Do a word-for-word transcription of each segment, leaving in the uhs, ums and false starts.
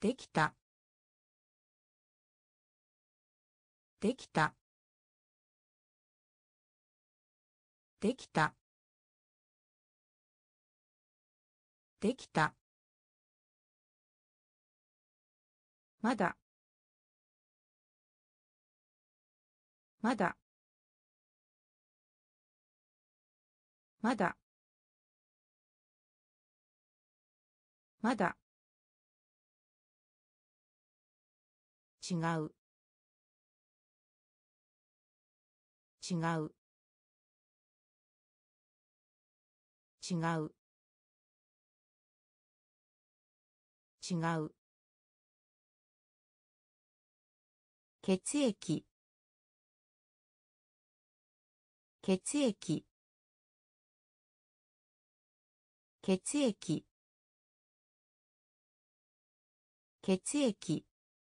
できたできたできたできたまだまだまだまだ違う違う違う違う血液血液血液血液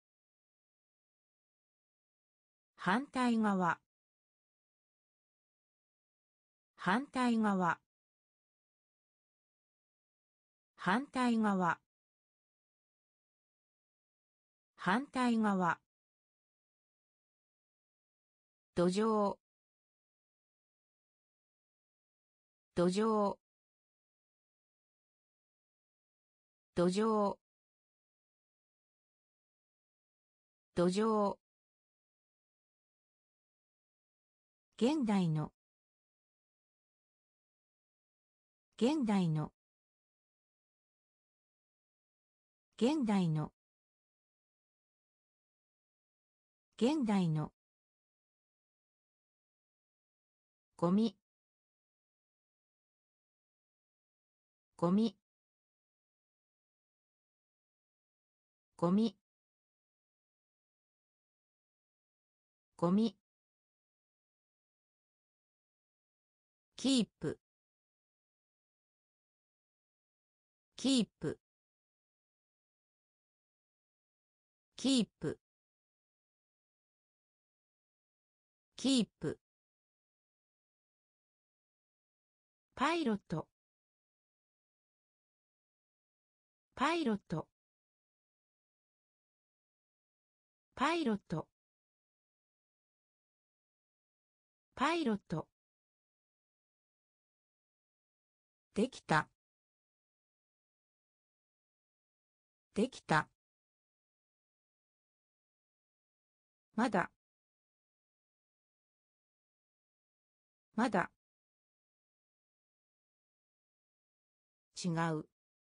反対側反対側反対側反対側土壌土壌土壌土壌現代の現代の現代の現代のゴミゴミゴミゴミキープキープキープキープパイロットパイロットパイロットパイロットできたできたまだまだ違う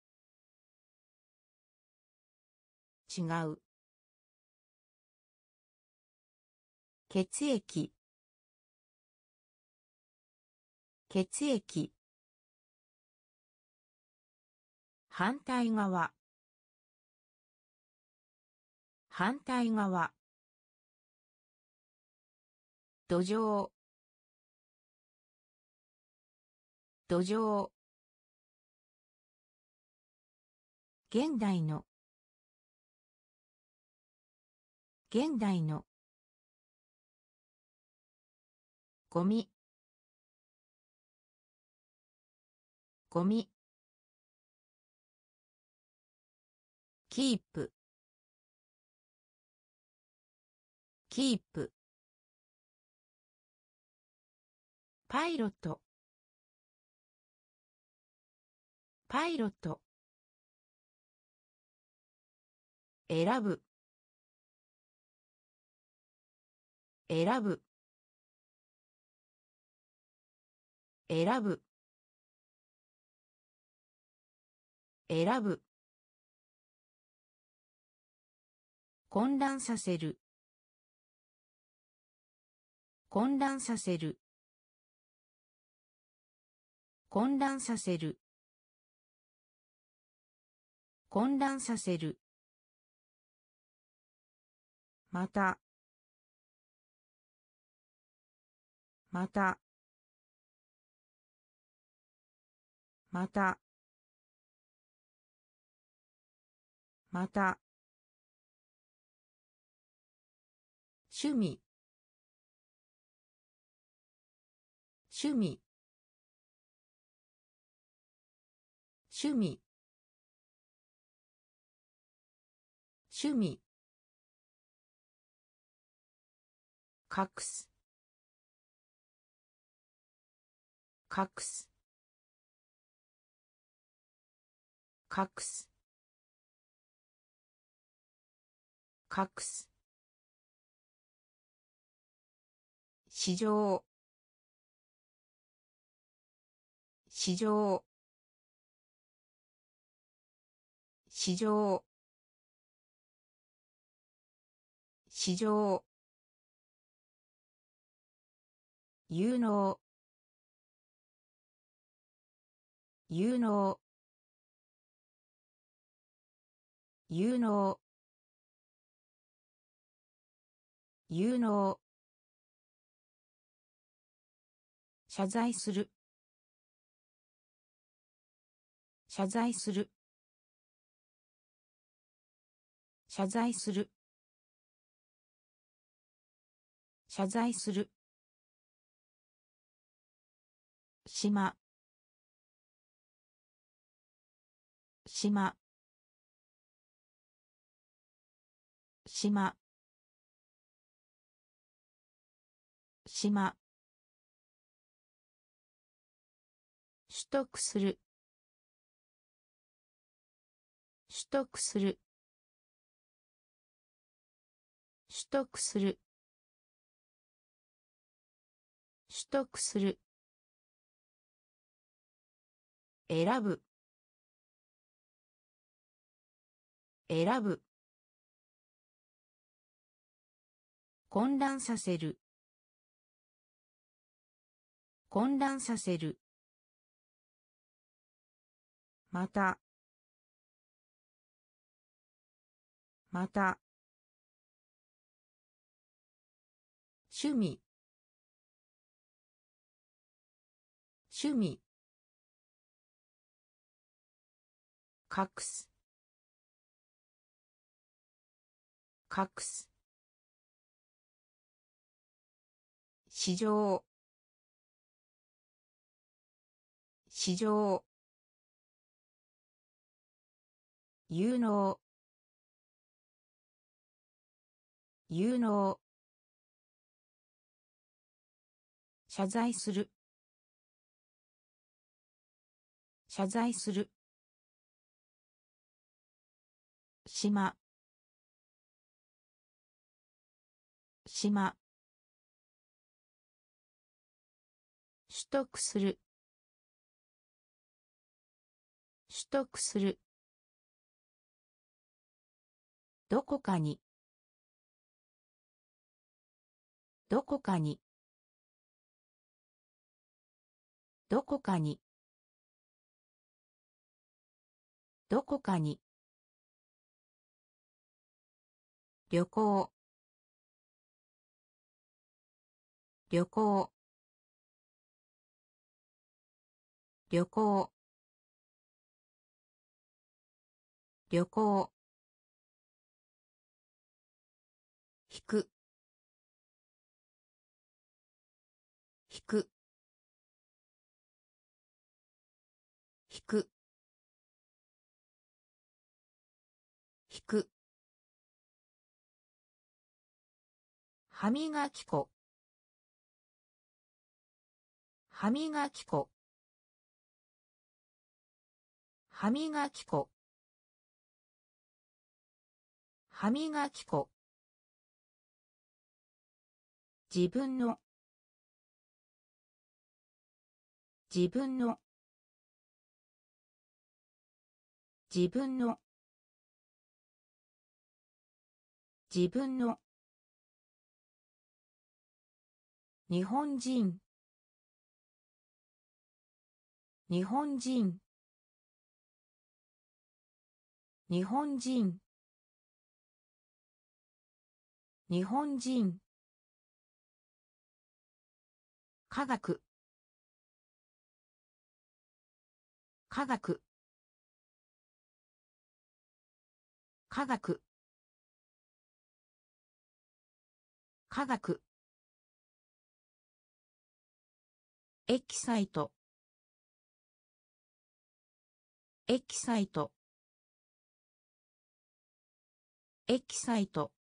違う血液血液反対側反対側土壌土壌現代の現代のゴミゴミキープキープパイロットパイロット選ぶ選ぶ選ぶ選ぶ混乱させる混乱させる混乱させる混乱させるまたまたまたまた趣味趣味趣味趣味隠す隠す隠す隠す市場市場市場市場有能有能有能有能謝罪する謝罪する謝罪する謝罪する島島島島取得する取得する取得する取得する選ぶ選ぶ混乱させる混乱させるまたまた趣味趣味隠す隠す市場市場有能有能謝罪する謝罪する島島取得する取得するどこかにどこかにどこかにどこかに旅行旅行旅行旅行引く引く引く引く歯磨き粉歯磨き粉歯磨き粉歯磨き粉自分の自分の自分の自分の日本人日本人日本人日本人科学科学科学科学エキサイトエキサイトエキサイト、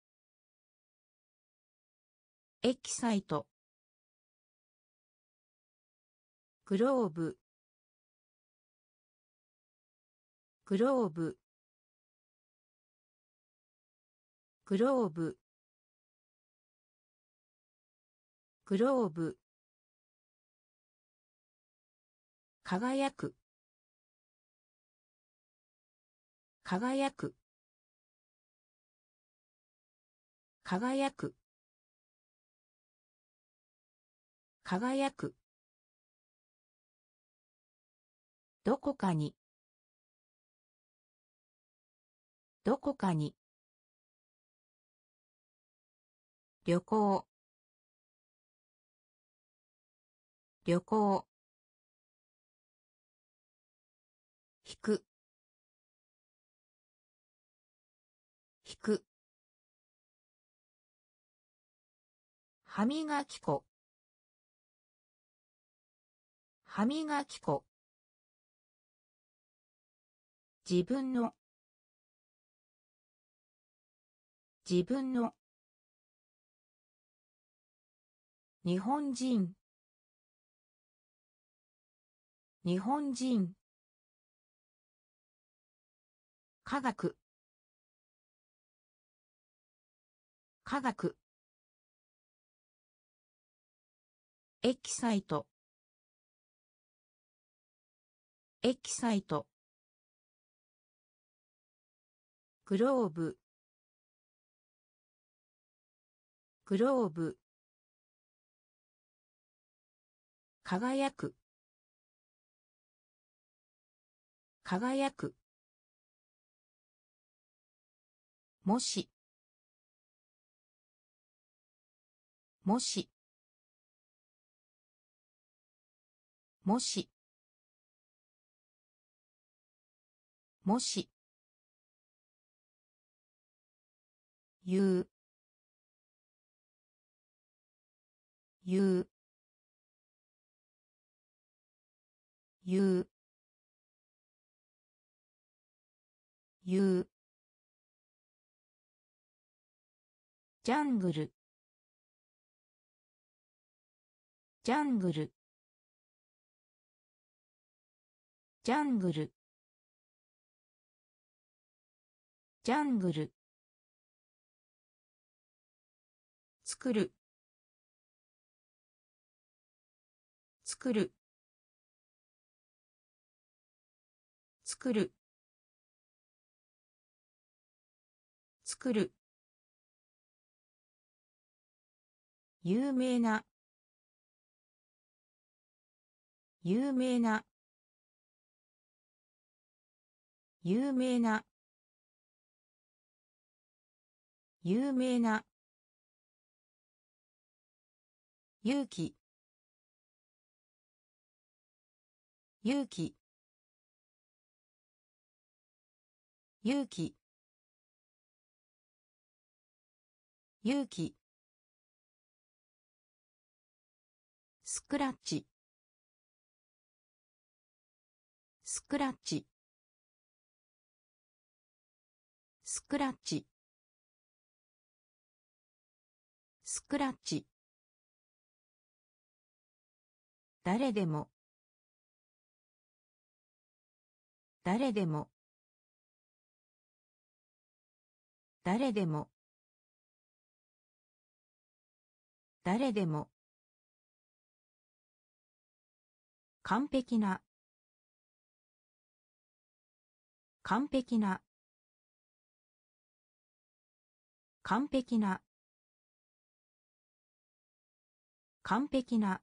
エキサイト、グローブ、グローブ、グローブ、グローブ、輝く、輝く、輝く、輝く、どこかに、どこかに、旅行、旅行、引く、引く、歯磨き粉、歯磨き粉、自分の、自分の、日本人、日本人、科学、科学、エキサイト、エキサイト、グローブ、グローブ、輝く、輝く、もし、もし、もし、もし、言う、言う、言う、言う、ジャングル、ジャングル、ジャングル、ジャングル、作る、作る、作る、作る、有名な、有名な、有名な、有名な、勇気、勇気、勇気、勇気、スクラッチ、スクラッチ、スクラッチ、スクラッチ、誰でも、誰でも、誰でも、誰でも、完璧な、完璧な、完璧な、完璧な、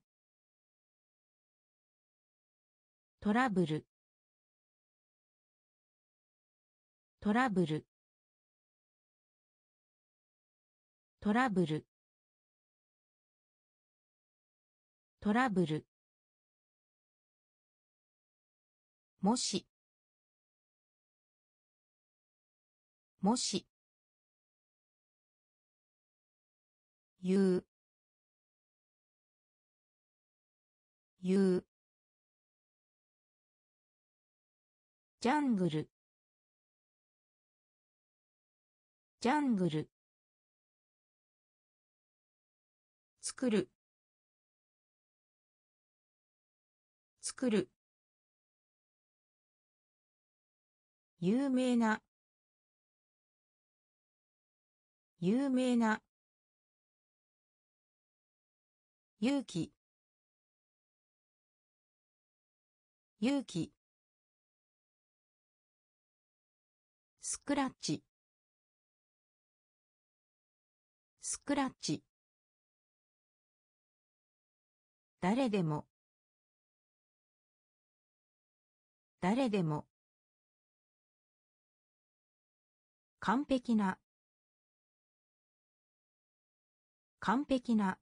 トラブル、トラブル、トラブル、トラブル、もし、もし、言う、言う、ジャングル、 ジャングル作る作る有名な有名な勇気勇気スクラッチスクラッチ誰でも誰でも完璧な完璧な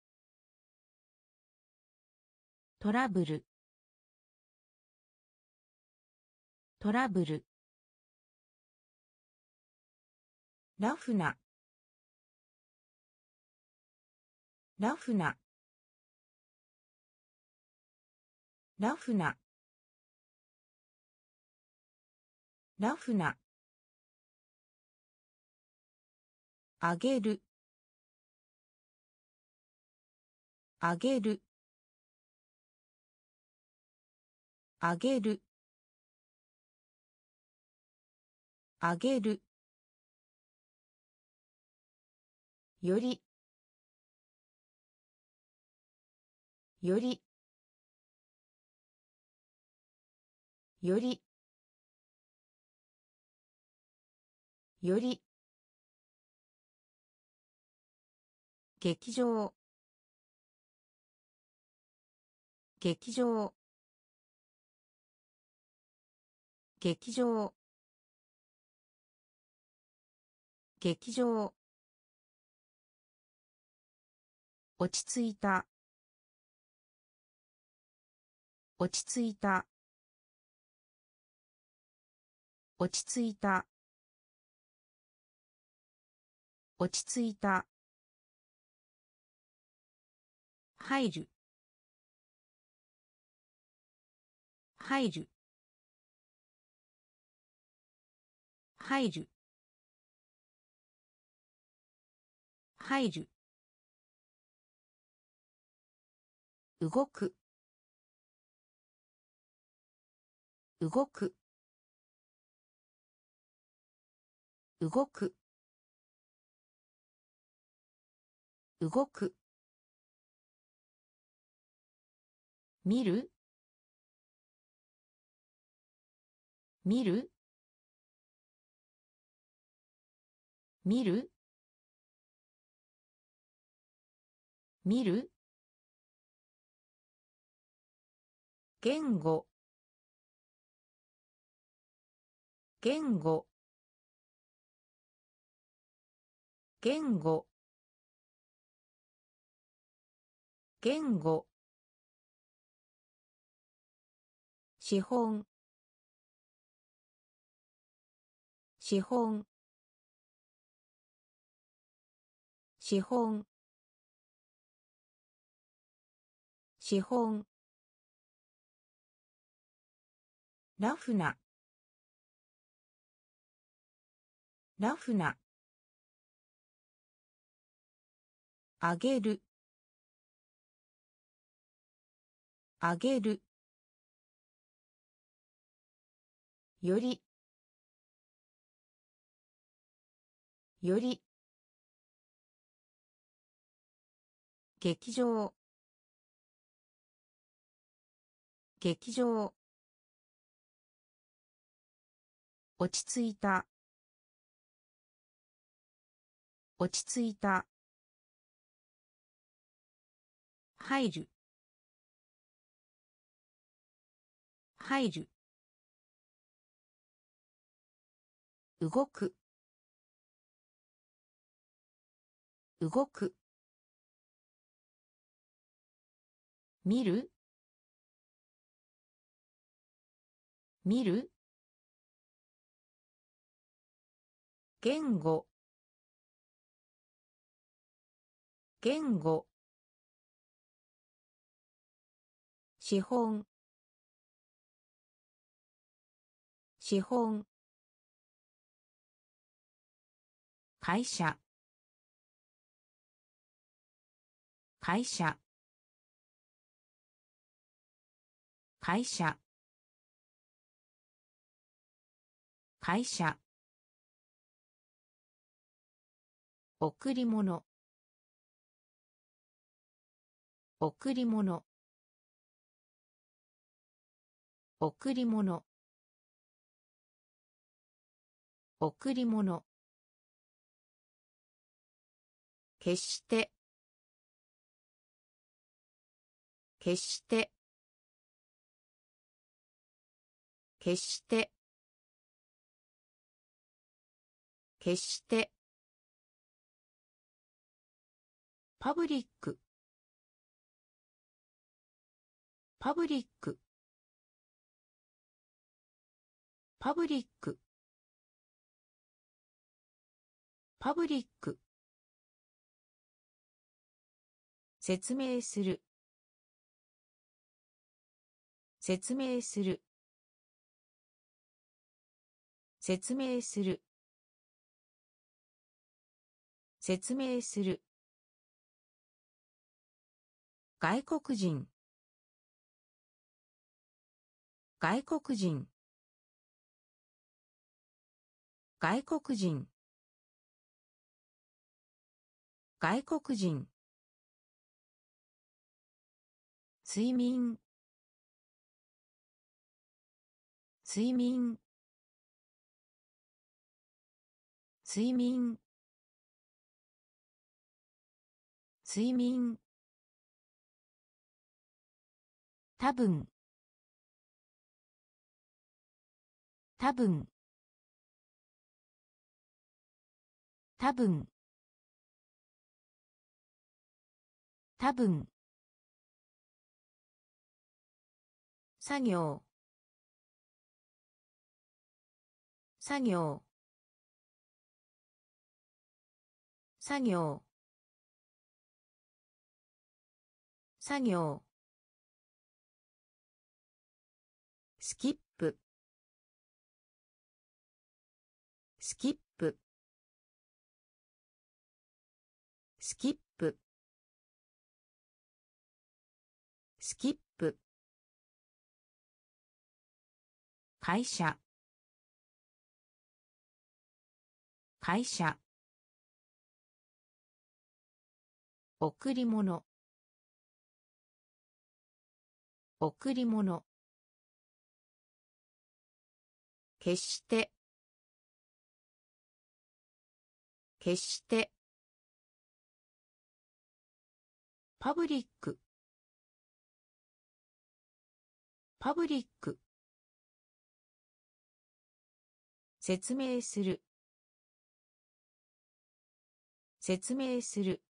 トラブルトラブルラフなラフなラフなラフなあげるあげるあげるあげるよりよりよりより劇場劇場劇場劇場落ち着いた落ち着いた落ち着いた落ち着いた入る入る入る入る動く動く動く動く見る見る見る見る言語言語言語言語資本資本資本資本ラフなラフなあげるあげるよりより劇場劇場落ち着いた落ち着いた入る入る動く動く見る見る言語言語資本資本会社会社会社会社贈り物贈り物贈り物贈り物決して決して決して決してパブリックパブリックパブリックパブリック説明する説明する説明する説明する外国人外国人外国人外国人睡眠睡眠睡眠睡眠多分多分多分多分作業作業作業作業スキップスキップスキップスキップ会社会社贈り物贈り物決して決してパブリックパブリック説明する説明する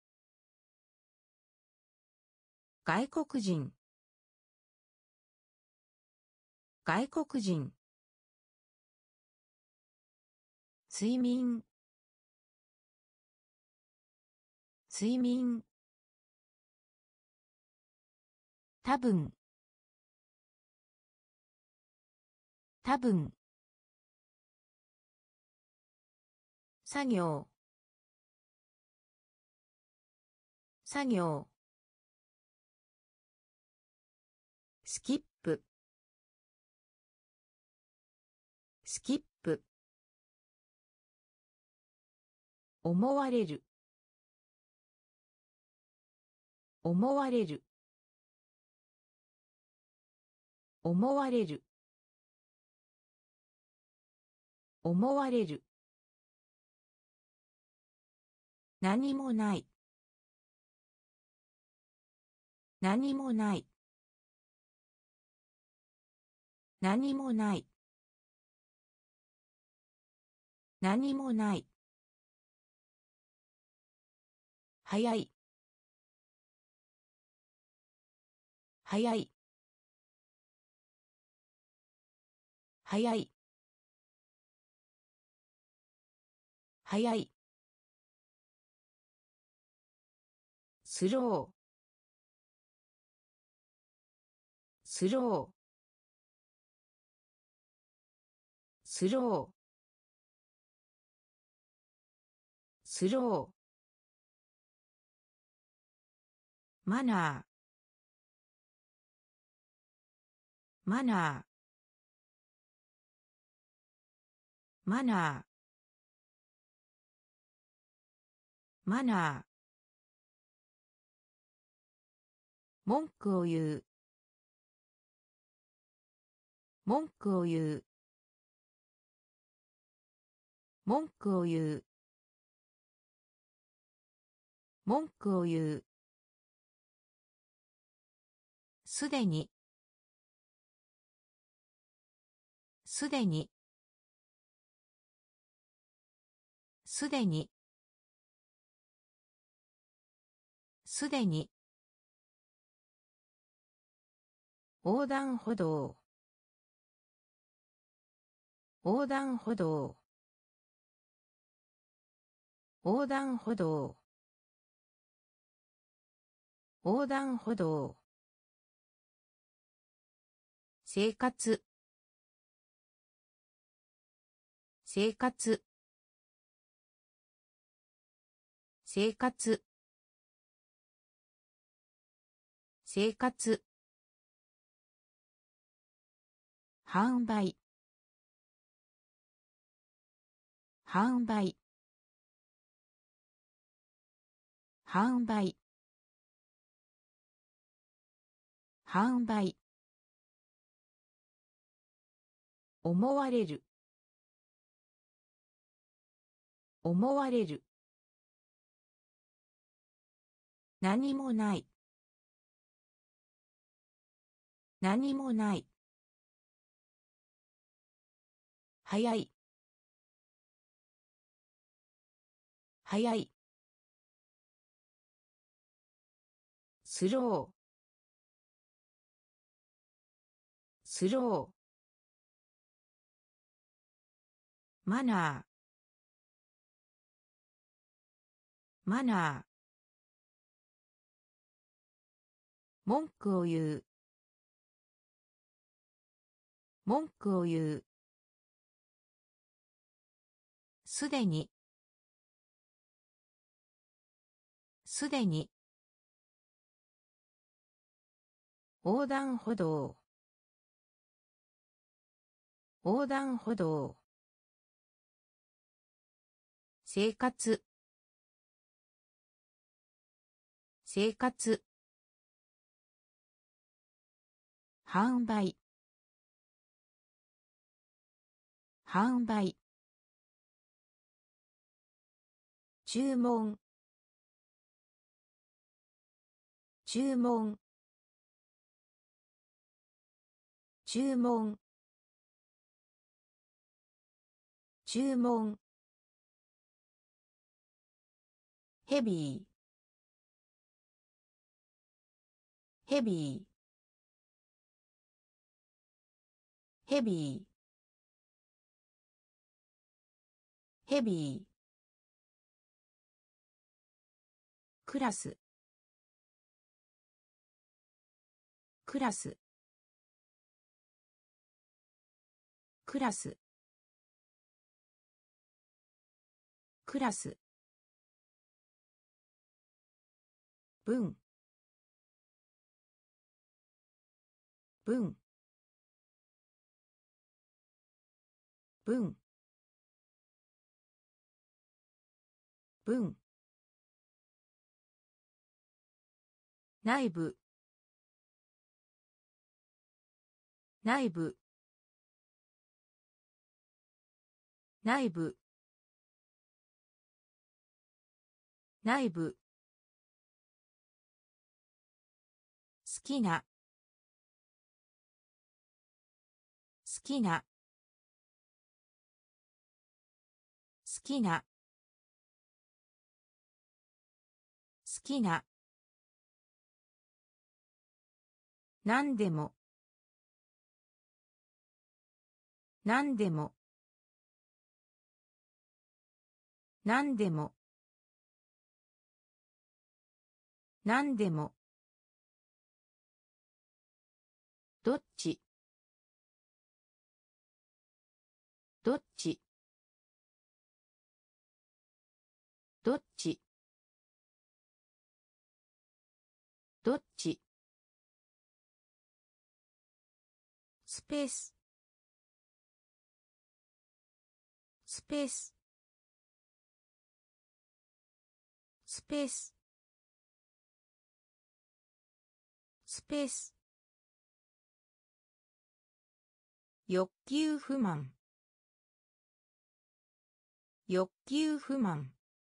外国人外国人睡眠睡眠多分多分作業作業スキップスキップ思われる思われる思われる思われる何もない何もない何もない何もない早い早い早い早いスロースロースロースローマナーマナーマナーマナー文句を言う文句を言う文句を言う文句を言うすでにすでにすでにすでに横断歩道横断歩道横断歩道横断歩道生活生活生活生活販売販売販売販売思われる思われる何もない何もない早い早いスロースローマナーマナー文句を言う文句を言うすでにすでに横断歩道横断歩道生活生活販売販売注文注文注文注文ヘビーヘビーヘビーヘビークラスクラスクラスクラス文文文文内部内部内部内部好きな好きな好きな好きな何でも何でも何でも何でもどっちどっちどっちどっちスペーススペーススペーススペース欲求不満欲求不満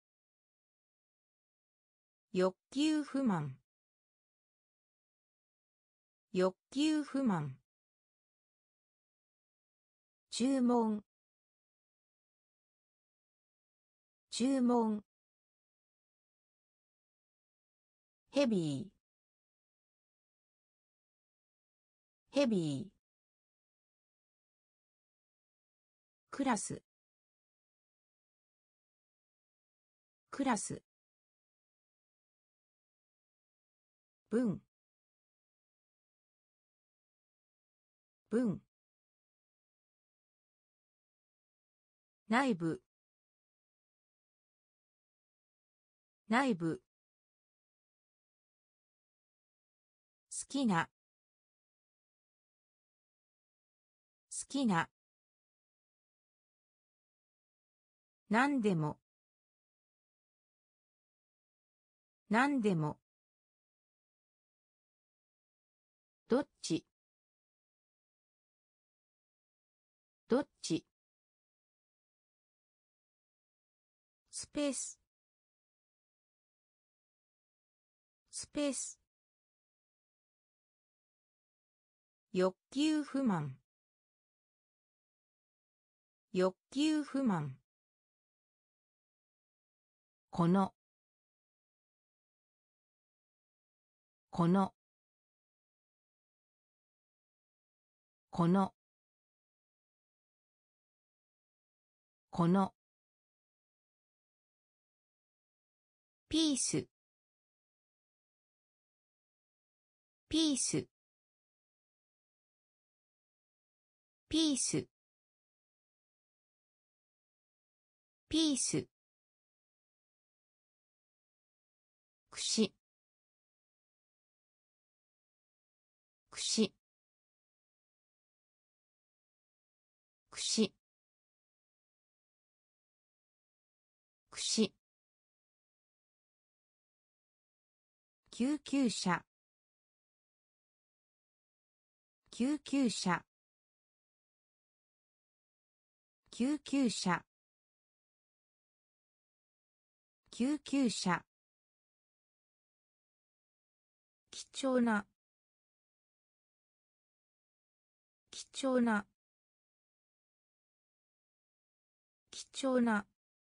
欲求不満欲求不満注文注文ヘビーヘビークラスクラス文文内部内部好きな好きな何でも何でもどっちどっちスペーススペース欲求不満欲求不満このこのこのこのピースピースピースピースくしくしくしくし救急車救急車救急車救急車貴重な貴重な貴重な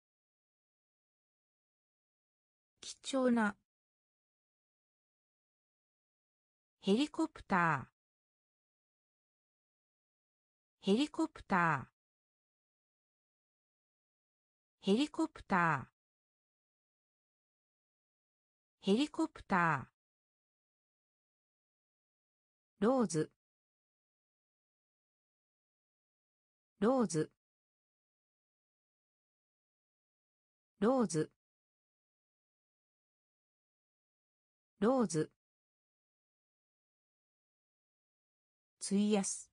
貴重なヘリコプターヘリコプターヘリコプターヘリコプターローズローズローズローズ費やす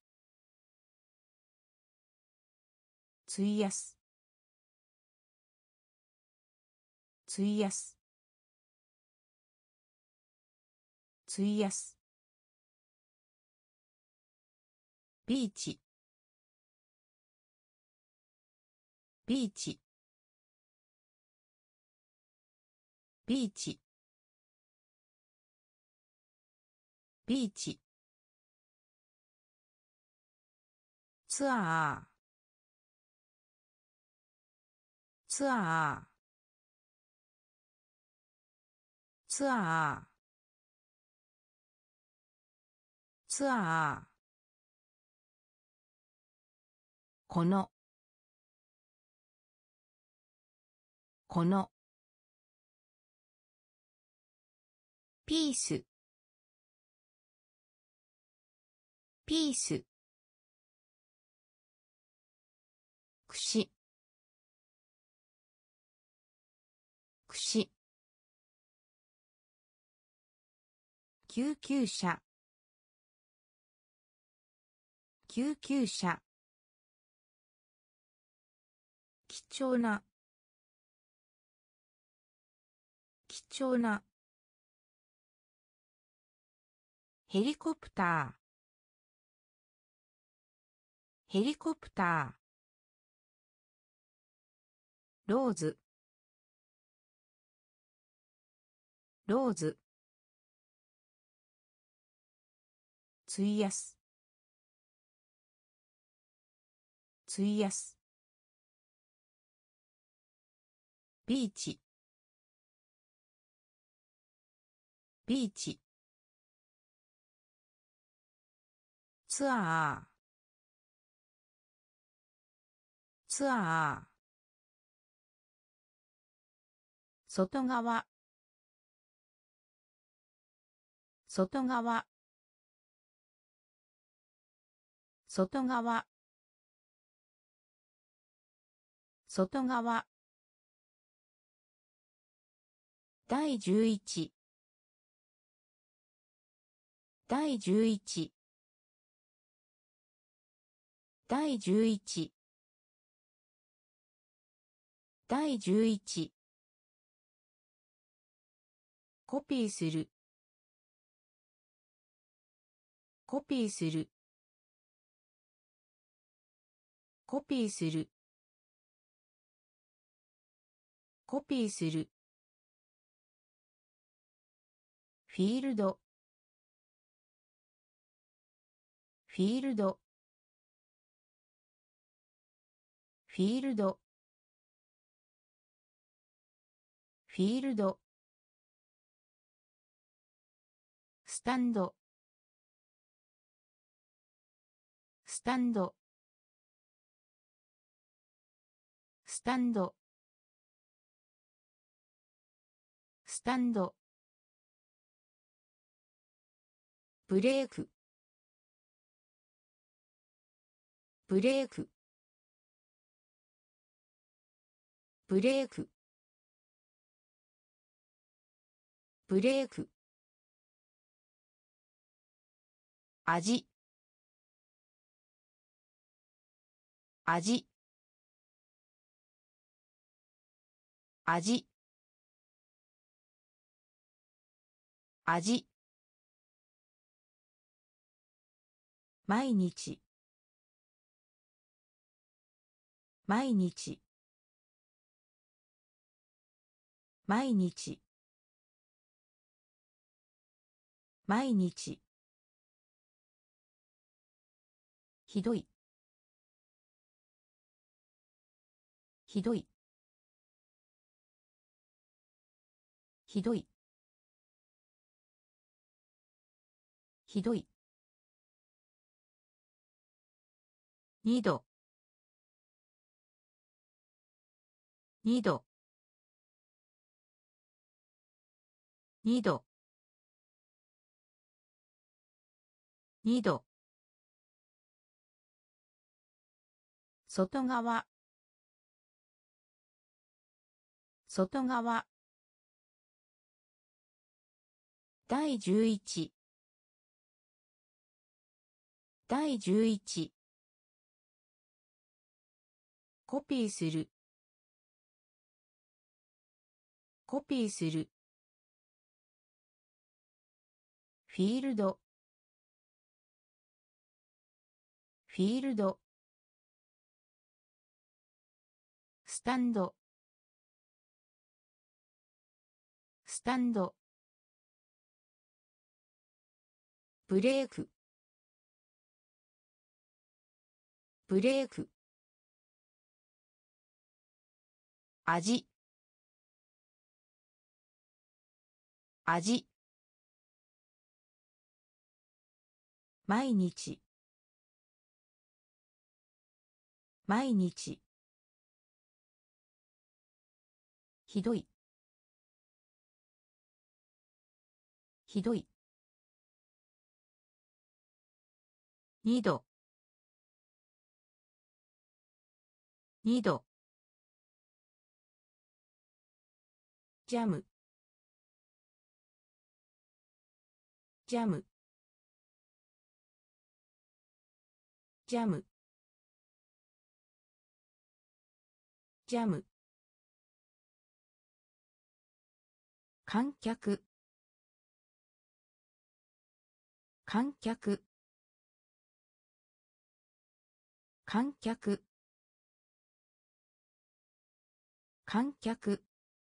費やす費やす費やすビーチビーチビーチビーチツアーツアーツアーツアーこのこのピースピースくし救急車救急車貴重な貴重なヘリコプターヘリコプターローズローズ費やす費やすビーチビーチツアーツアー外側外側外側外側第十一第十一第十一第十一コピーするコピーするコピーするコピーするフィールドフィールドフィールドフィールドスタンドスタンドスタンドスタンドブレークブレークブレークブレーク味味味味毎日毎日毎日毎日ひどいひどいひどいひどい二度二度二度二度外側外側第十一第十一コピーするコピーするフィールドフィールドスタンドスタンドブレークブレーク味味毎日毎日ひどいひどい二度二度ジャムジャムジャムジャム観客観客観客観客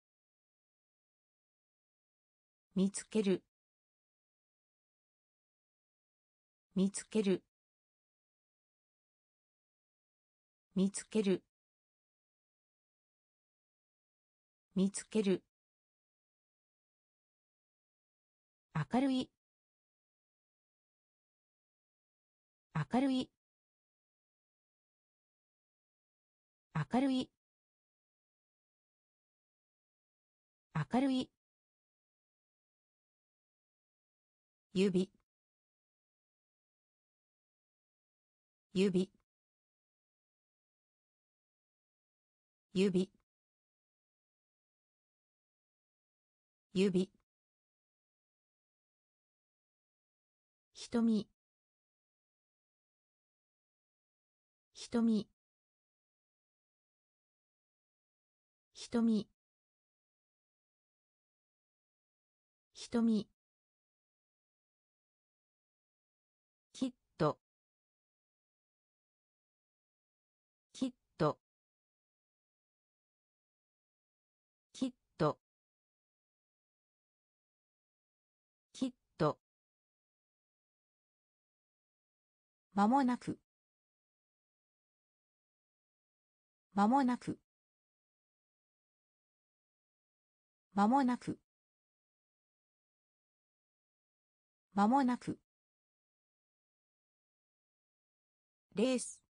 見つける見つける見つける見つける明るい明るい明るい明るい指指指指瞳瞳瞳瞳きっときっときっときっと間もなく間もなく間もなく間もなくレース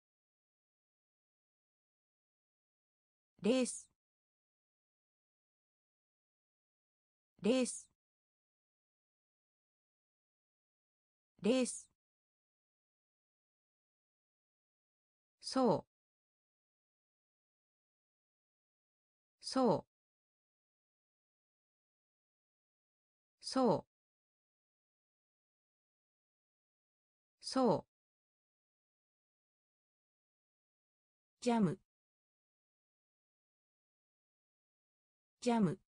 レースレースレースそうそうそうそうジャムジャム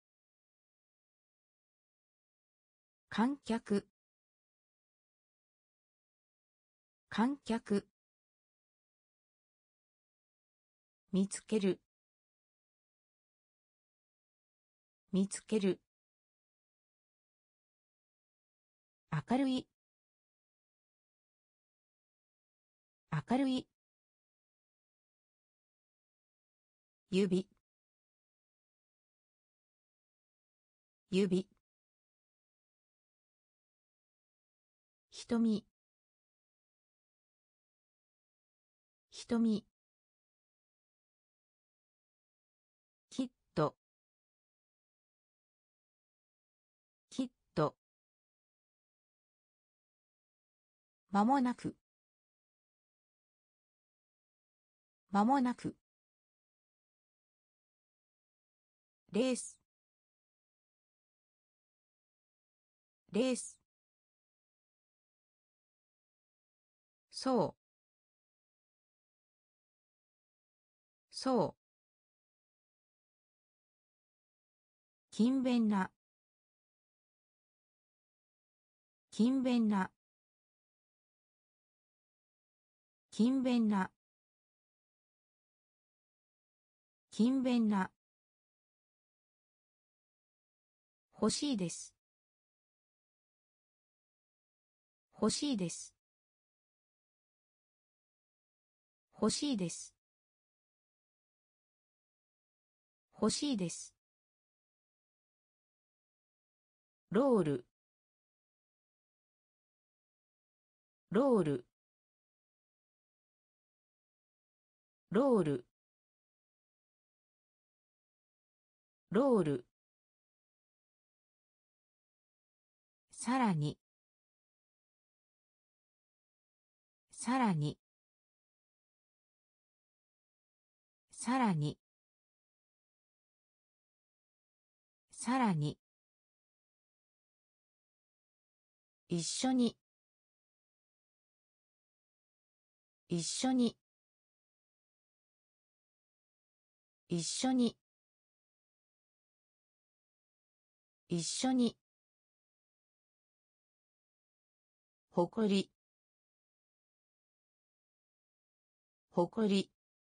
観客観客見つける見つける明るい明るい指指瞳瞳きっときっと間もなく間もなくレースレースそうそう勤勉な勤勉な勤勉な勤勉な欲しいです欲しいです欲しいです欲しいですロールロールロールロールさらにさらにさらにさらに一緒に一緒に一緒に一緒に誇り誇り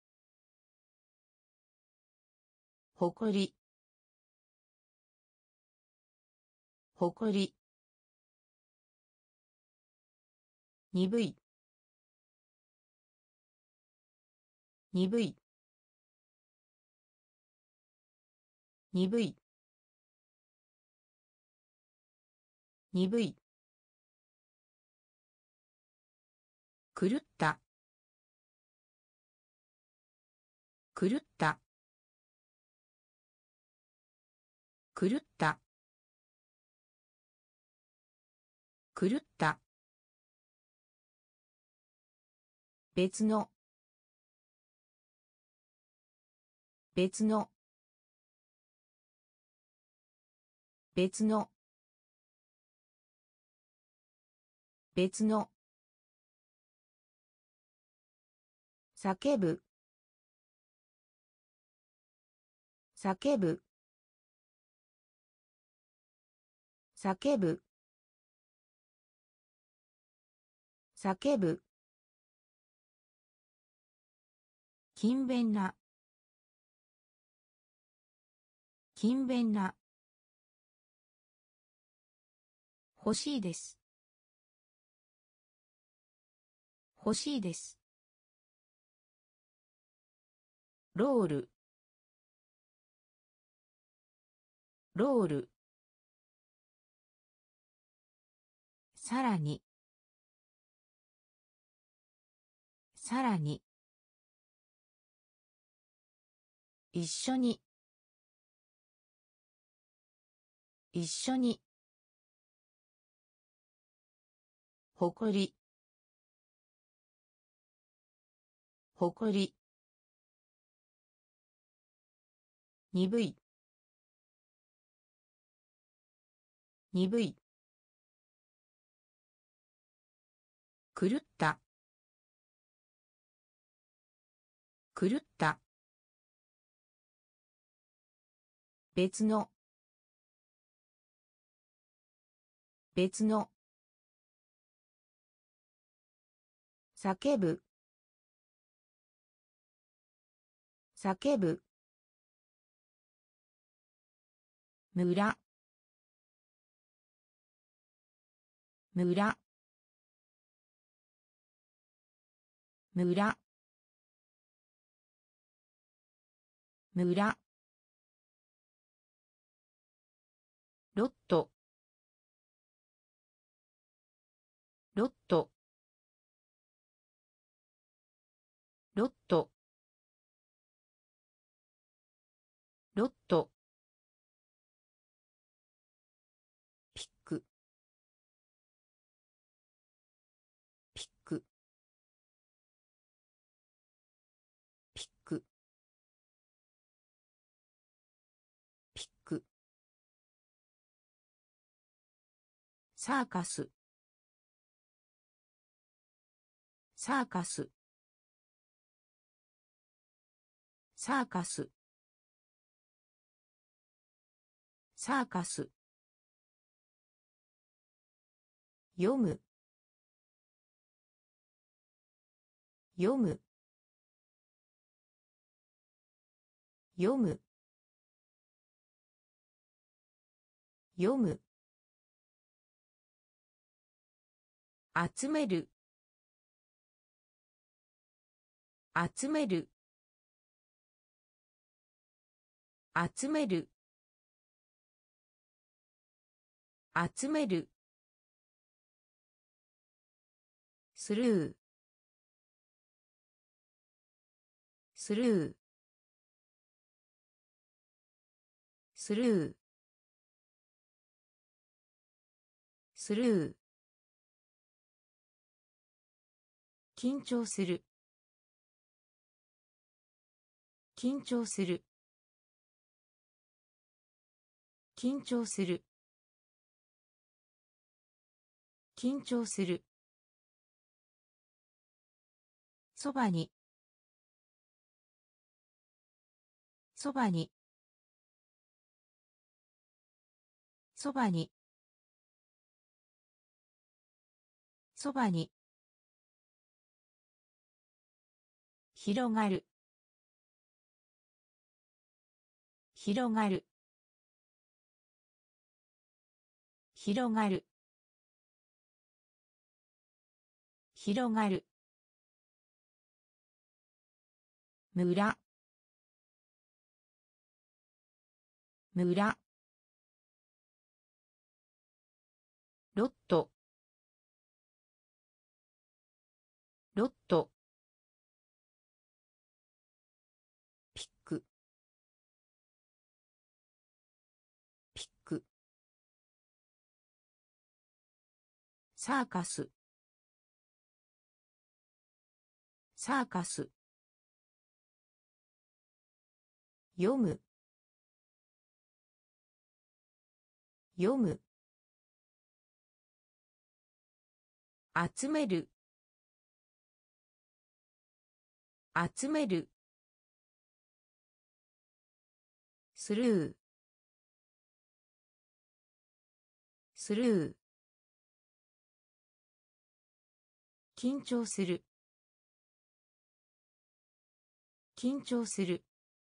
誇り誇り鈍い鈍い鈍い鈍い狂った狂った狂った狂った別の別の別の別の叫ぶ叫ぶ叫ぶ叫ぶ勤勉な勤勉な欲しいです欲しいですロールロールさらにさらに一緒に一緒に誇り誇り鈍い鈍い狂った狂った別の別の叫ぶ叫ぶ村村村村ロットロットロットロットピックピックピックピックサーカスサーカスサーカスサーカス読む読む読む読む集める集める集める集めるスルースルースルースルー緊張する緊張する緊張する緊張する。そばに。そばに。そばに。そばに。広がる。広がる。広がる。広がる。村。村。ロット。ロット。ピック。ピック。サーカス。サーカス。読む。読む。集める。集める。スルー。スルー。緊張する。緊張する。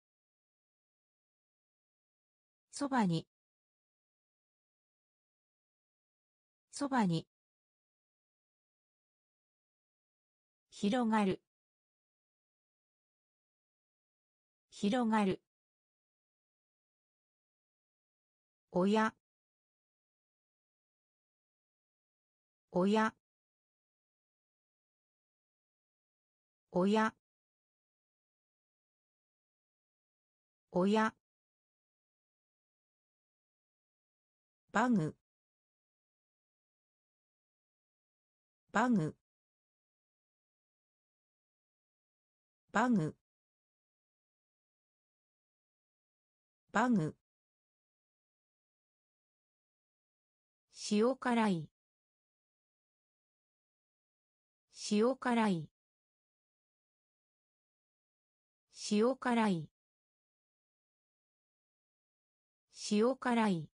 そばに。そばに。広がる。広がる。親。親。親。親。バグ。バグ。バグ。バグ。塩辛い。塩辛い。塩辛い。塩辛い。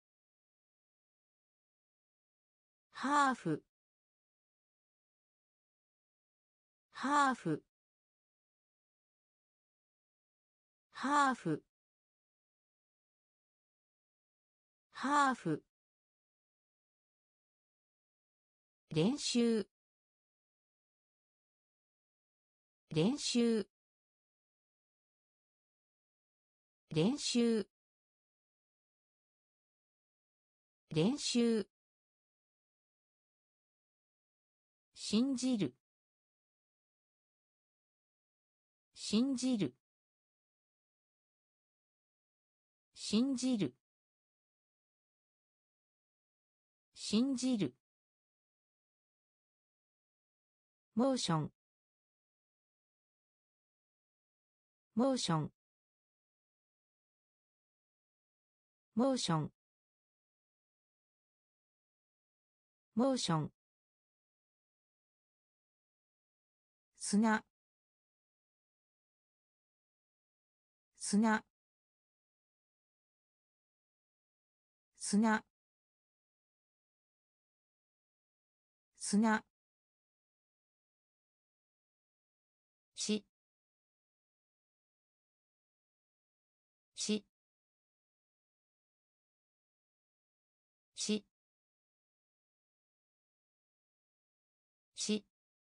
ハーフ。ハーフ。ハーフ。ハーフ。練習。練習。練習。練習。信じる。信じる。信じる。信じる。モーション。モーション。モーション。モーション。砂。砂。砂。砂。し。し。し。し。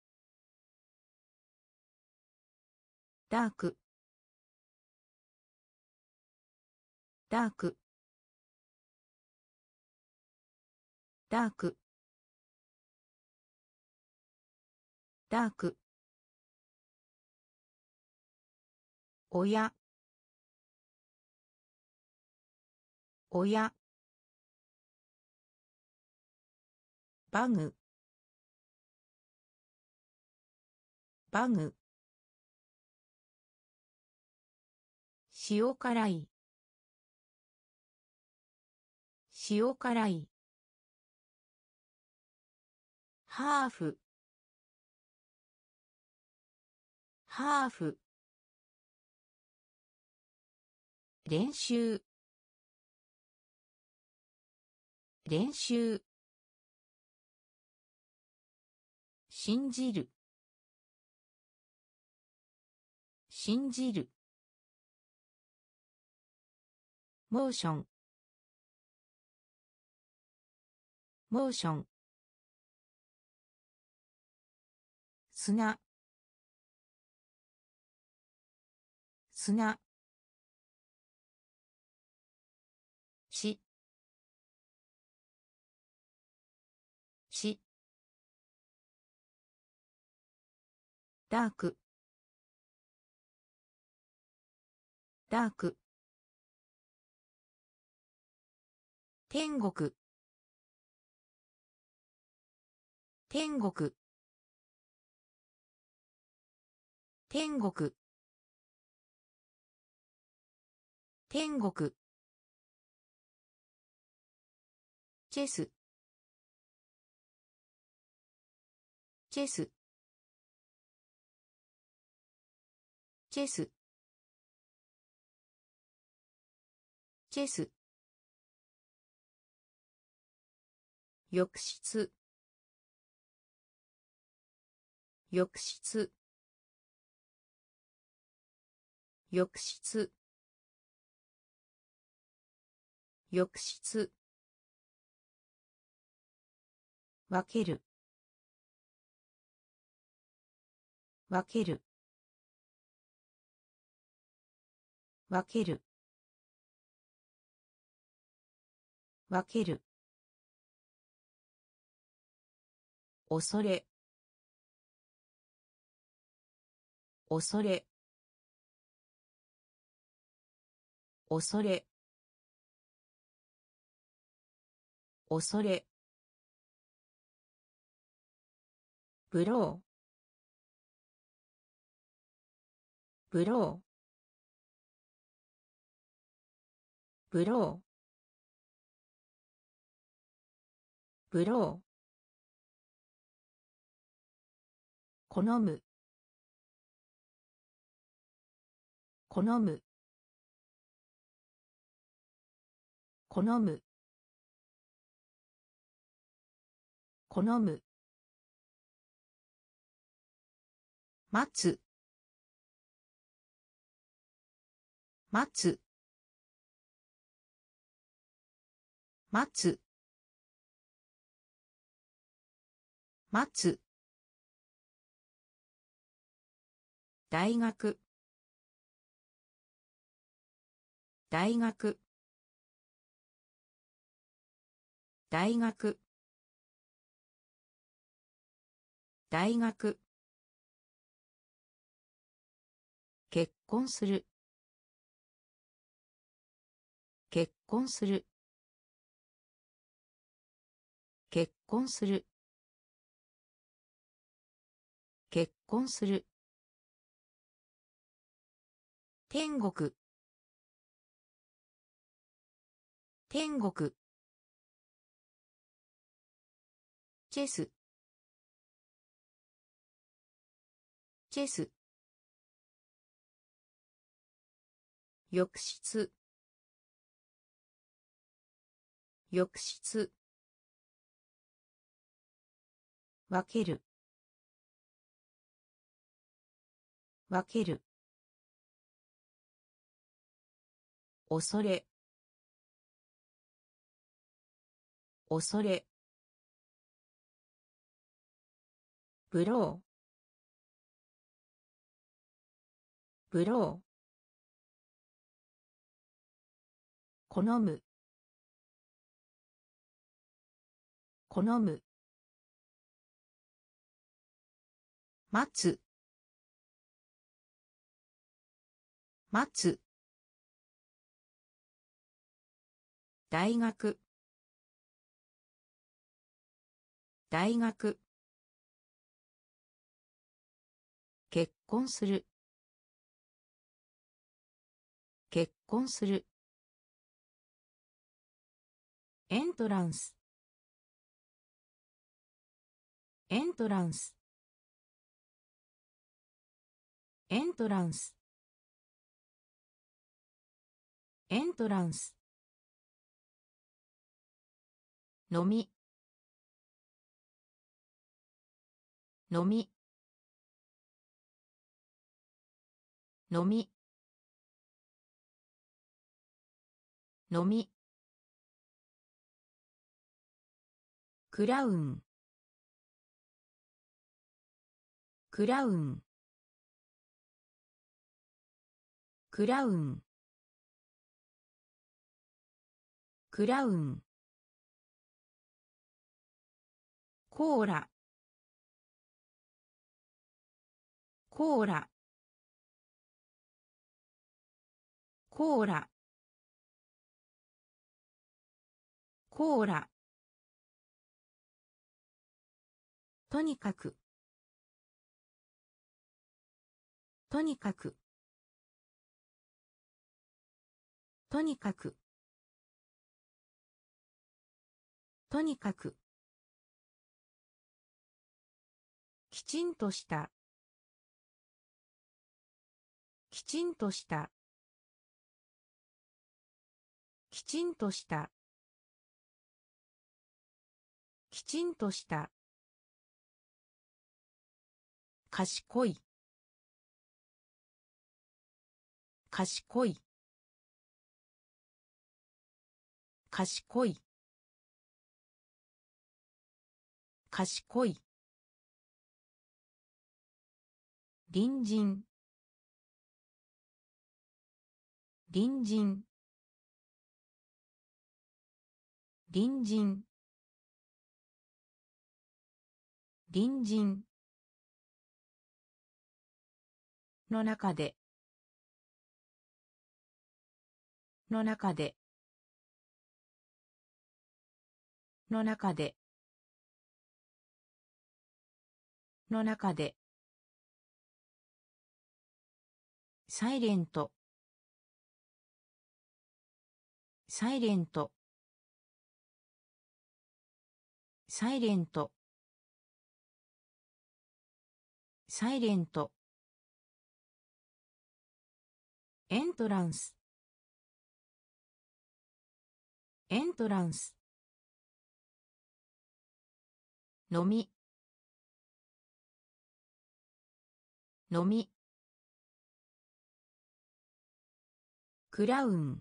ダーク。ダーク。ダーク。ダーク。親。親。バグ。バグ。塩辛い。塩辛い。 ハーフハーフ練習練習信じる信じるモーションモーション砂砂ししダークダーク天国天国天国天国チェスチェスチェスチェス浴室浴室浴室浴室分ける分ける分ける分ける恐れ恐れ恐れ恐れブローブローブローブロー好む好む好む好む待つ待つ待つ待つ大学大学大学大学結婚する結婚する結婚する結婚する天国天国チェスチェス浴室浴室分ける分ける恐れ恐れブローブロー好む好む待つ待つ大学大学結婚する結婚するエントランスエントランスエントランスエントランス飲み飲み飲み飲みクラウンクラウンクラウンクラウンコーラコーラコーラコーラとにかくとにかくとにかくとにかくきちんとしたきちんとしたきちんとしたきちんとした賢い賢い賢い賢い隣人隣人隣人隣人の中での中での中での中でサイレントサイレントサイレントサイレントエントランスエントランス飲み飲みクラウン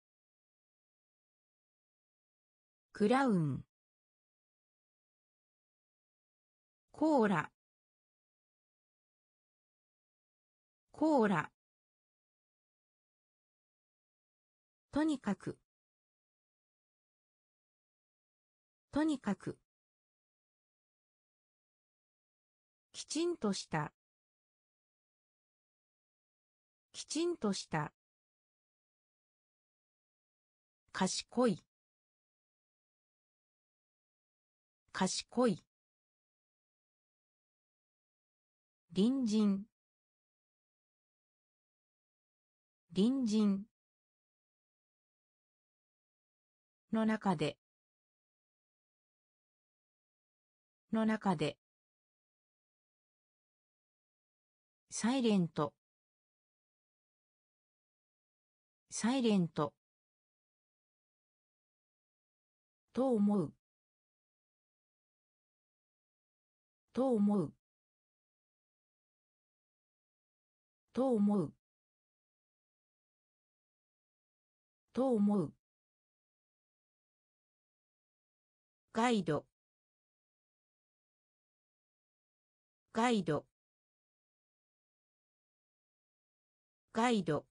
クラウンコーラコーラとにかくとにかくきちんとしたきちんとした賢い賢い隣人隣人の中での中でサイレントサイレントと思うと思うと思うと思うガイドガイドガイド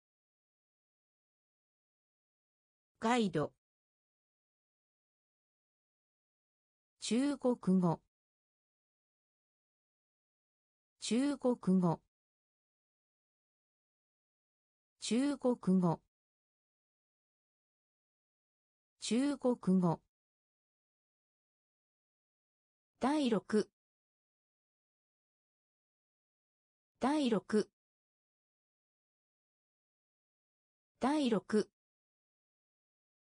ガイド中国語中国語中国語中国語第六第六第六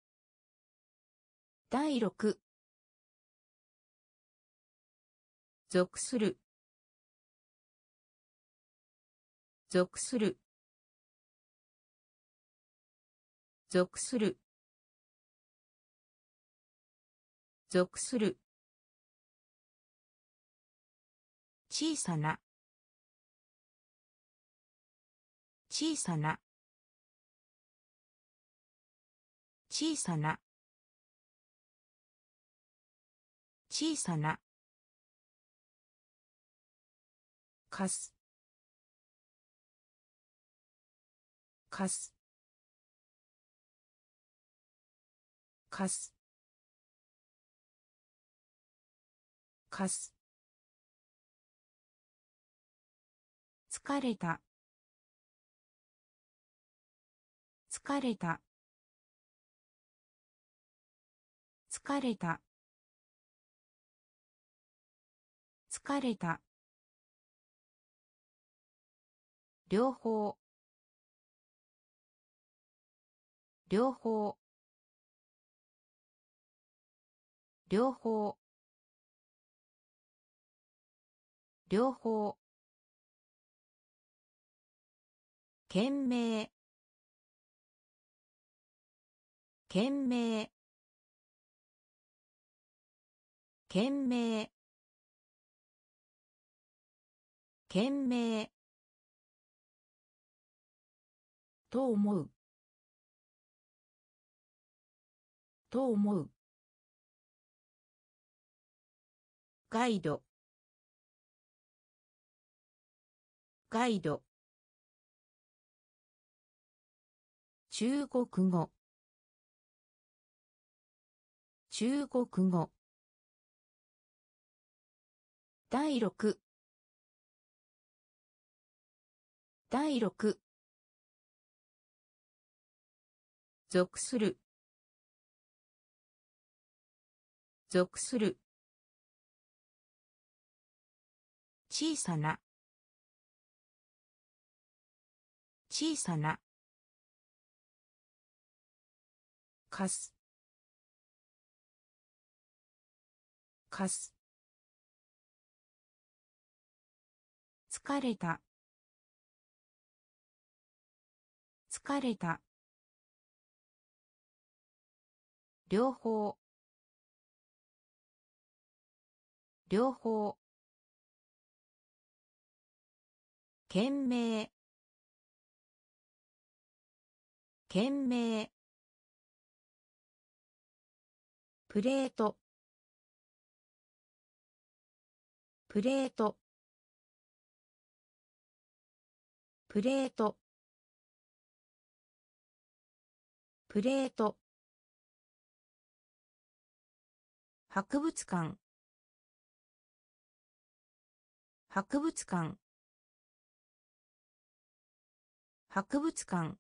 第六属する属する属する属する小さな小さな小さな小さなかすかすかすかす疲れた疲れた疲れた疲れた両方両方両方両方懸命懸命懸命懸命と思うと思うガイドガイド中国語中国語第六第六属する属する小さな小さなかすかす疲れた疲れた両方両方懸命懸命プレートプレートプレートプレート博物館博物館博物館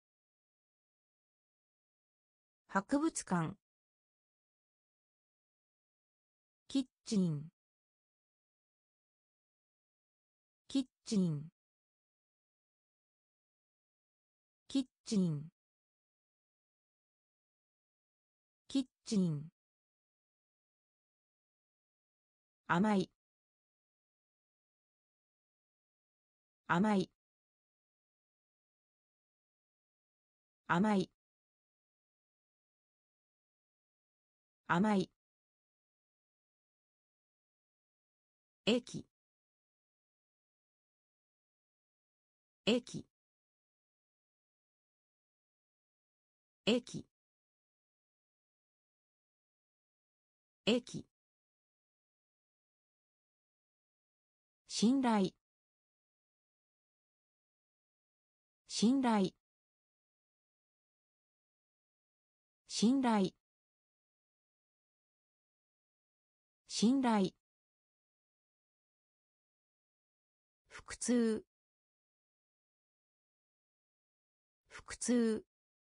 博物館キッチンキッチンキッチンキッチン甘い甘い甘い甘い駅駅駅駅信頼信頼信頼信頼腹痛腹痛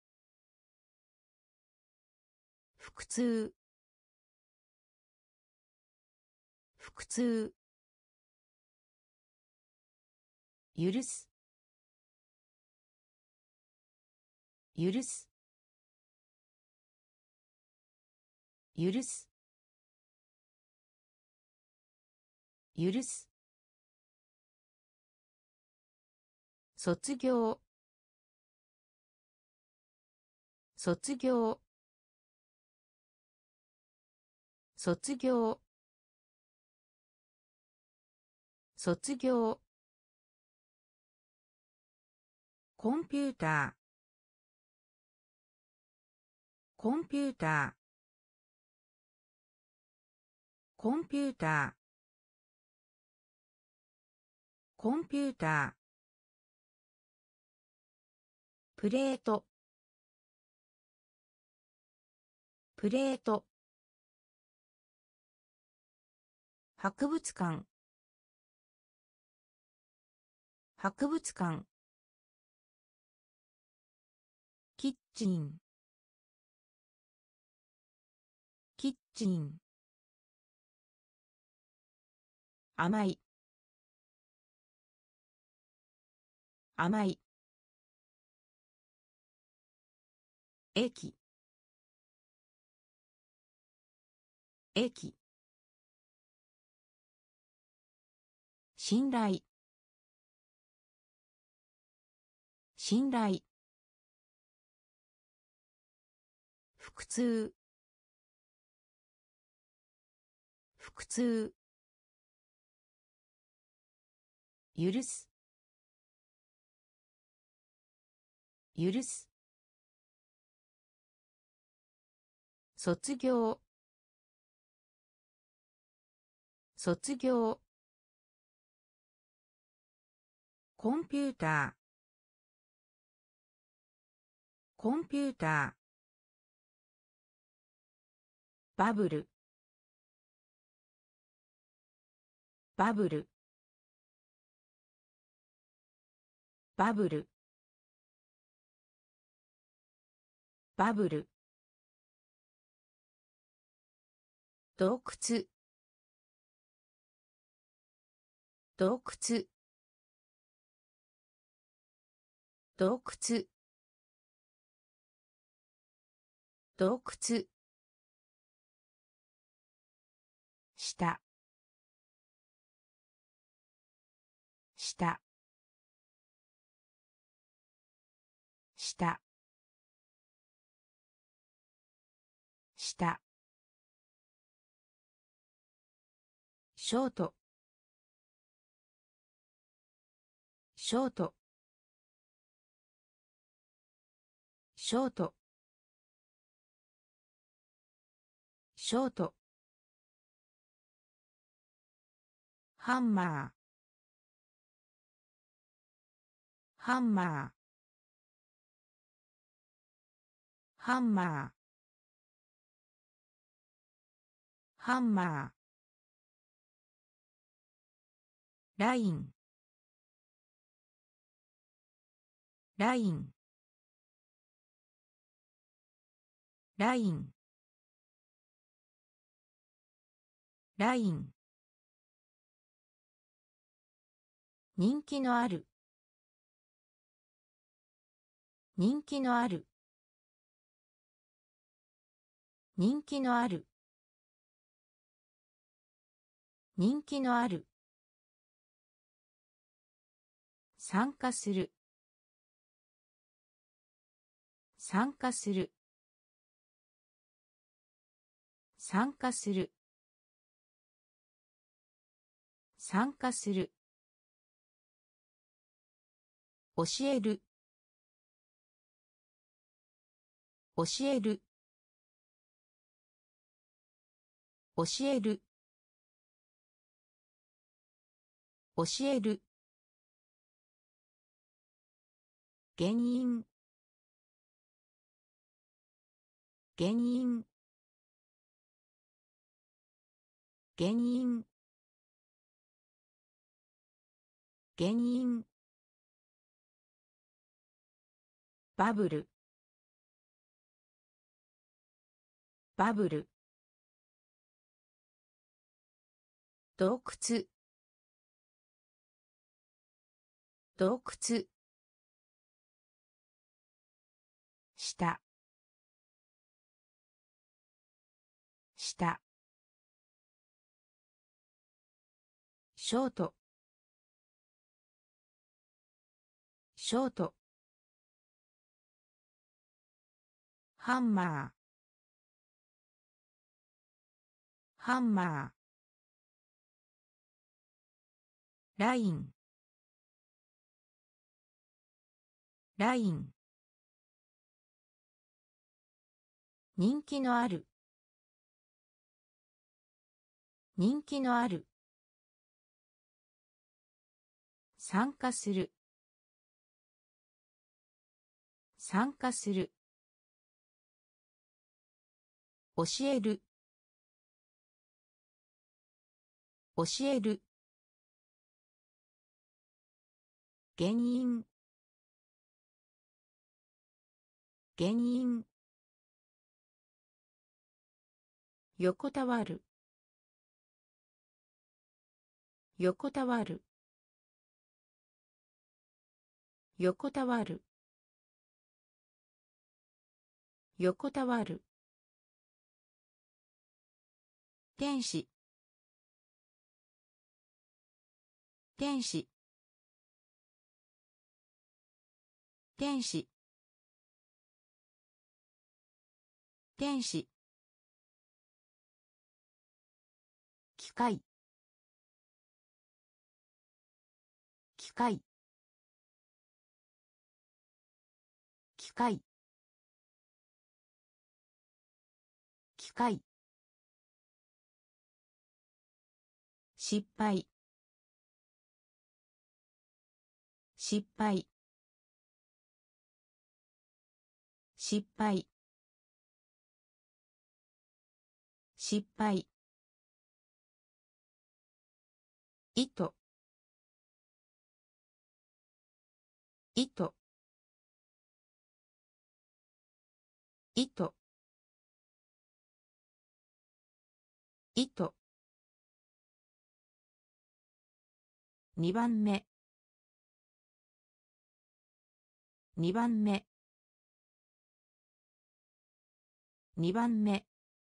腹痛腹痛許す許す許す許す、卒業、卒業、卒業、卒業、コンピューター、コンピューター、コンピューター、コンピューター、プレート、プレート、博物館、博物館、キッチン、キッチン、甘い、甘い、駅、駅、信頼、信頼、腹痛、腹痛、許す、許す、卒業、卒業、コンピューター、コンピューター、バブル、バブル、バブル、バブル、洞窟、洞窟、洞窟、洞窟、下、下、下、下、ショート、ショート、ショート、ショート、ハンマー、ハンマー、ハンマー、ハンマー、ライン、ライン、ライン、ライン、人気のある、人気のある、人気のある、人気のある、参加する、参加する、参加する、参加する、教える、教える、教える、教える、原因、原因、原因、原因、バブル、バブル、洞窟、洞窟、下、下、 ショートショートハンマーハンマーラインライン人気のある人気のある参加する参加する教える教える原因原因横たわる横たわる横たわる横たわる天使天使天使天使機械機械機械機械失敗失敗失敗失敗糸糸糸糸にばんめにばんめにばんめ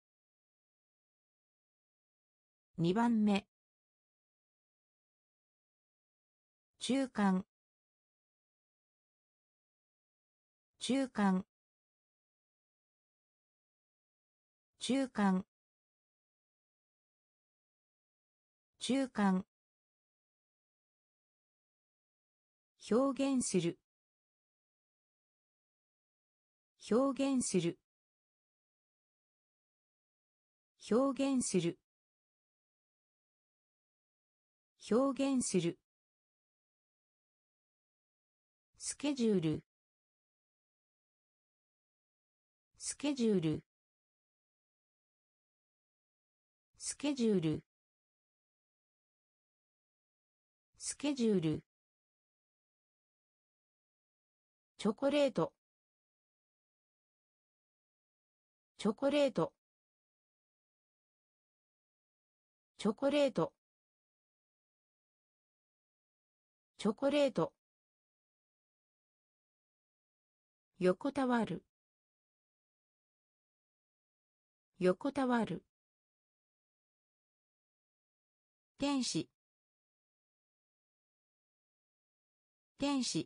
にばんめ中間中間中間中間表現する表現する表現する表現するスケジュールスケジュールスケジュールスケジュールチョコレートチョコレートチョコレートチョコレート横たわる横たわる天使天使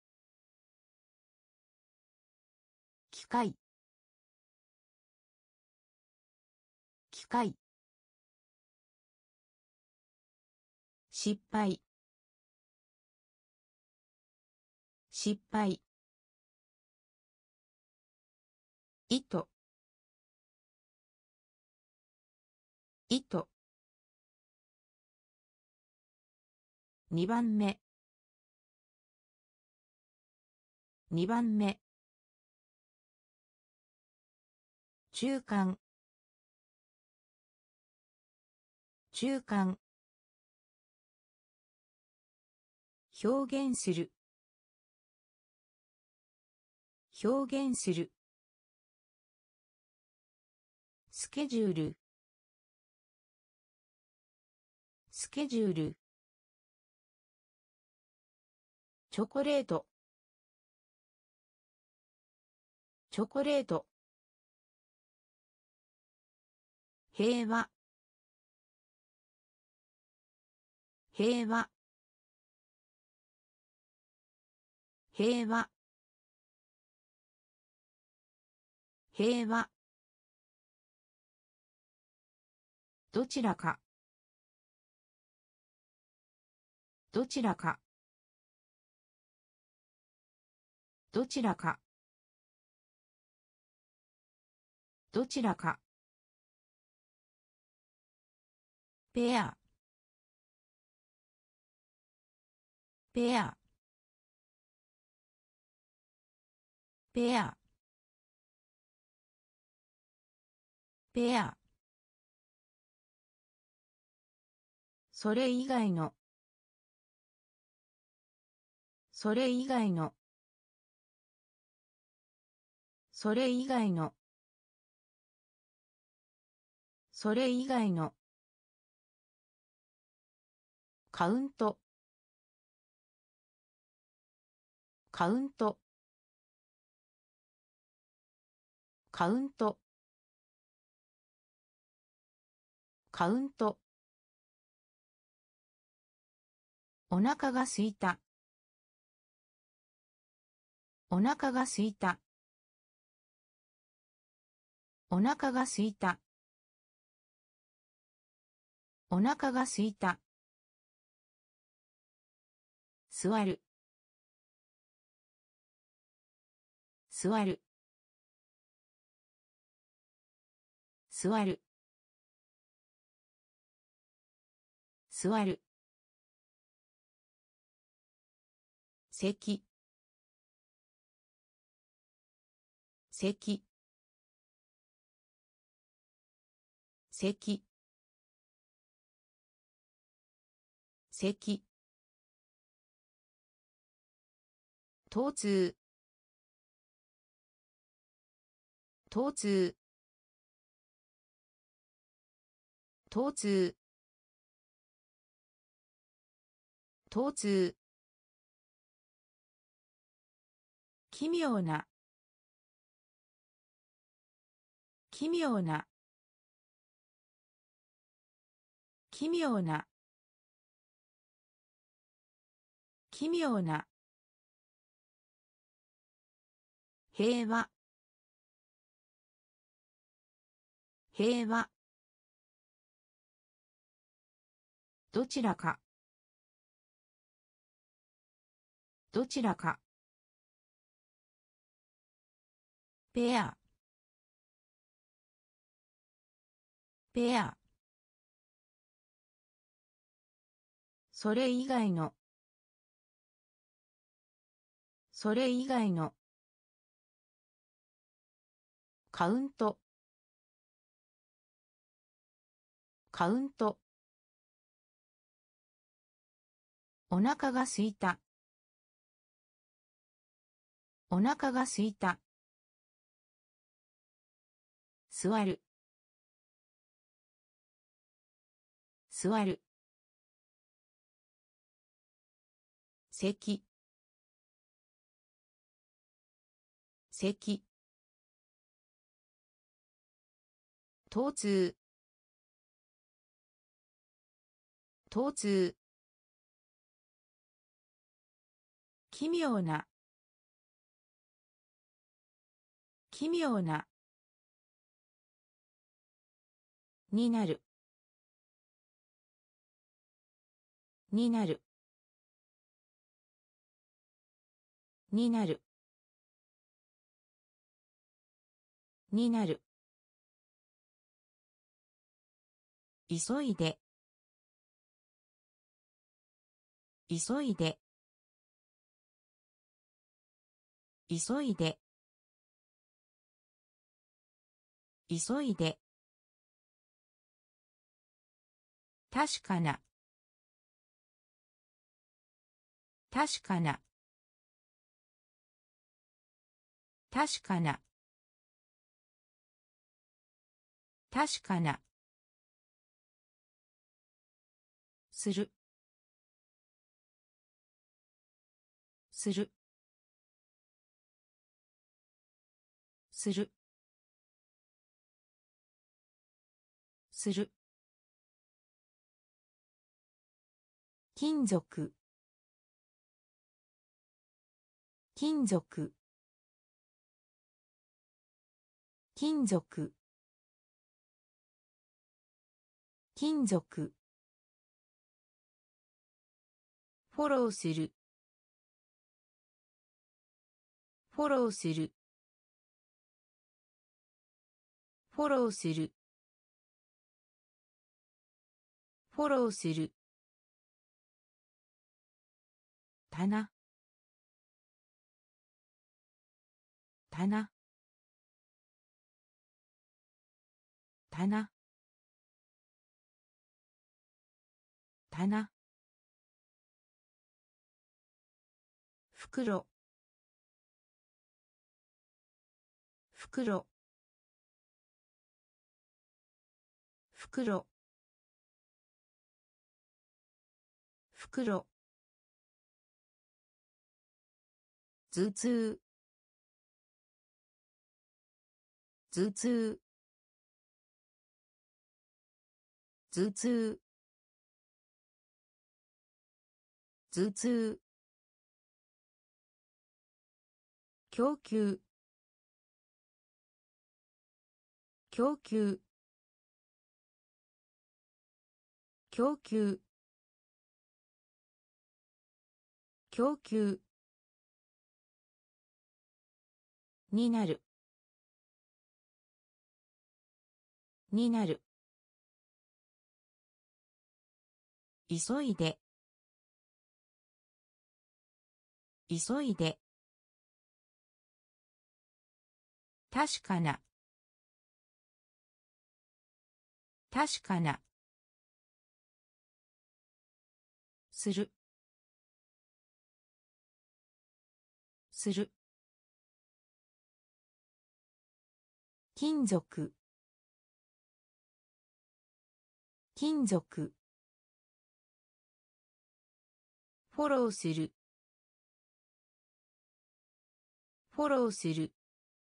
機械機械失敗失敗糸糸にばんめにばんめ中間中間表現する表現するスケジュールスケジュールチョコレートチョコレート平和平和平和平和どちらかどちらかどちらかどちらかペアペアペアペアそれ以外のそれ以外のそれ以外のそれ以外のカウントカウントカウントカウントお腹がすいたお腹がすいたお腹がすいたお腹がすいた座る座る座る座る席席席席疼痛疼痛疼痛疼痛奇妙な奇妙な奇妙な奇妙な平和平和どちらかどちらかペアペアそれ以外のそれ以外のカウントカウントお腹がすいたお腹がすいた座る座る席席疼痛疼痛奇妙な奇妙なになるになるになるになる急いで急いで急いで急いで確かな確かな確かな確かなするするするする金属金属金属金属フォローするフォローするフォローするフォローする棚棚棚棚袋袋袋袋頭痛頭痛頭痛頭痛供給供給供給供給になるになる急いで急いで確かな確かなするする金属金属フォローするフォローする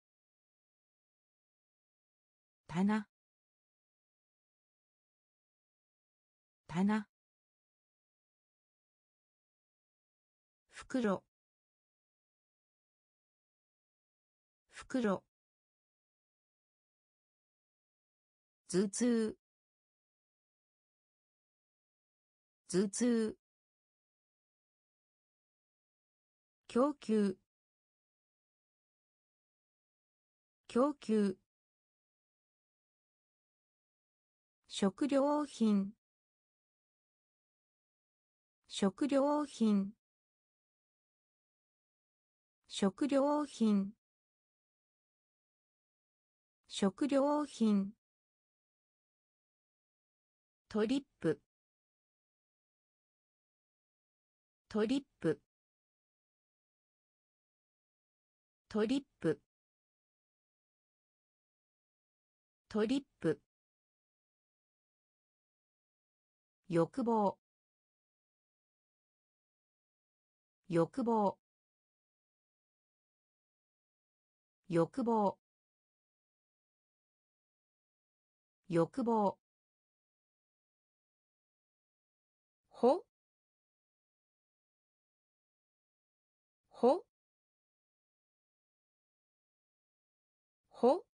棚棚袋袋頭痛頭痛供給供給食料品食料品食料品食料品トリップトリップトリップトリップ欲望欲望欲望欲望ほほほ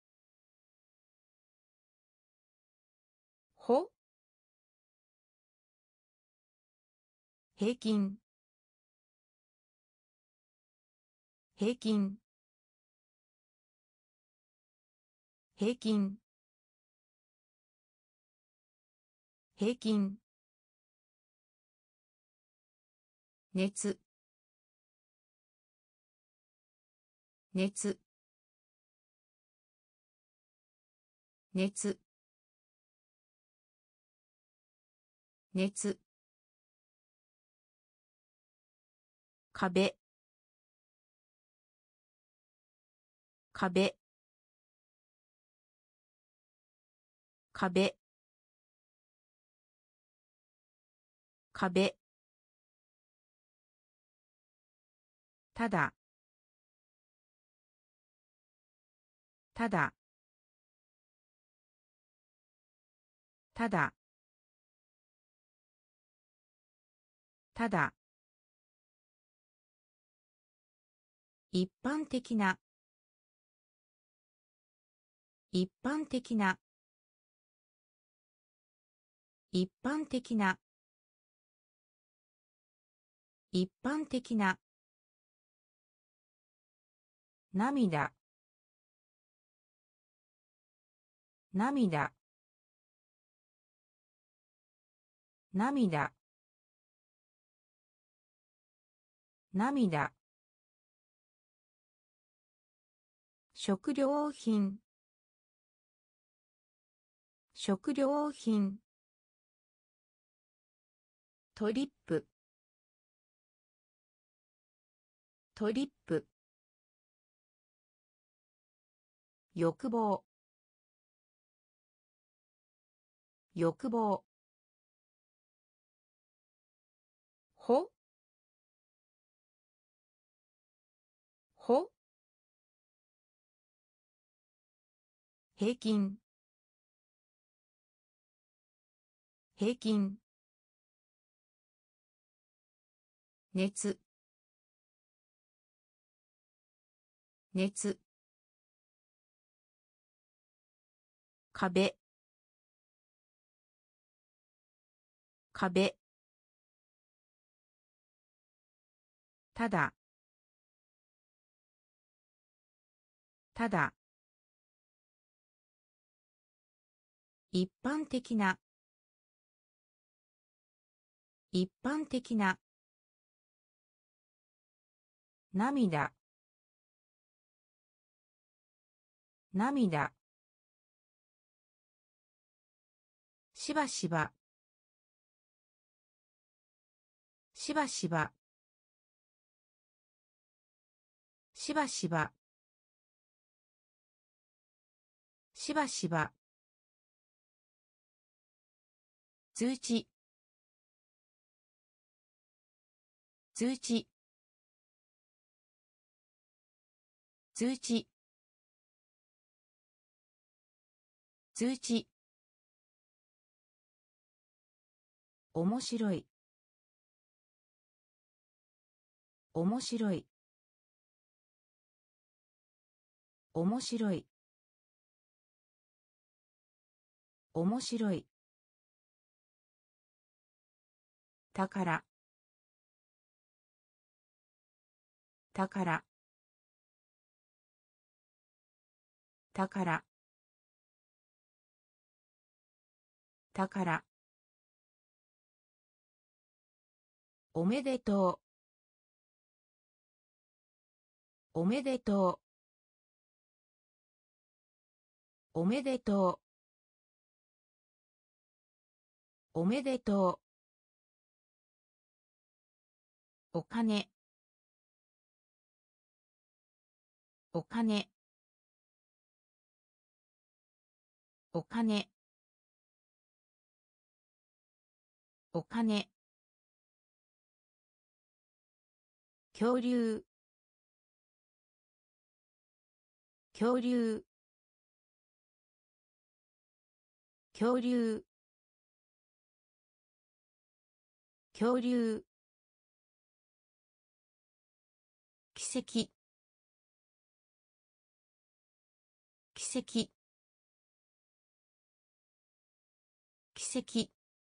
ほ平均平均平均平均熱熱熱熱壁壁壁壁ただただただただ一般的な一般的な一般的な一般的な涙涙涙涙食料品食料品トリップトリップ欲望欲望ほほ平均平均熱熱壁壁ただただ一般的な一般的な涙涙しばしばしばしばしばしばしばしば通知通知通知通知面白い面白い面白い面白い宝宝宝宝おめでとうおめでとうおめでとうおめでとうお金お金お金お金恐竜恐竜恐竜恐竜奇跡奇跡奇跡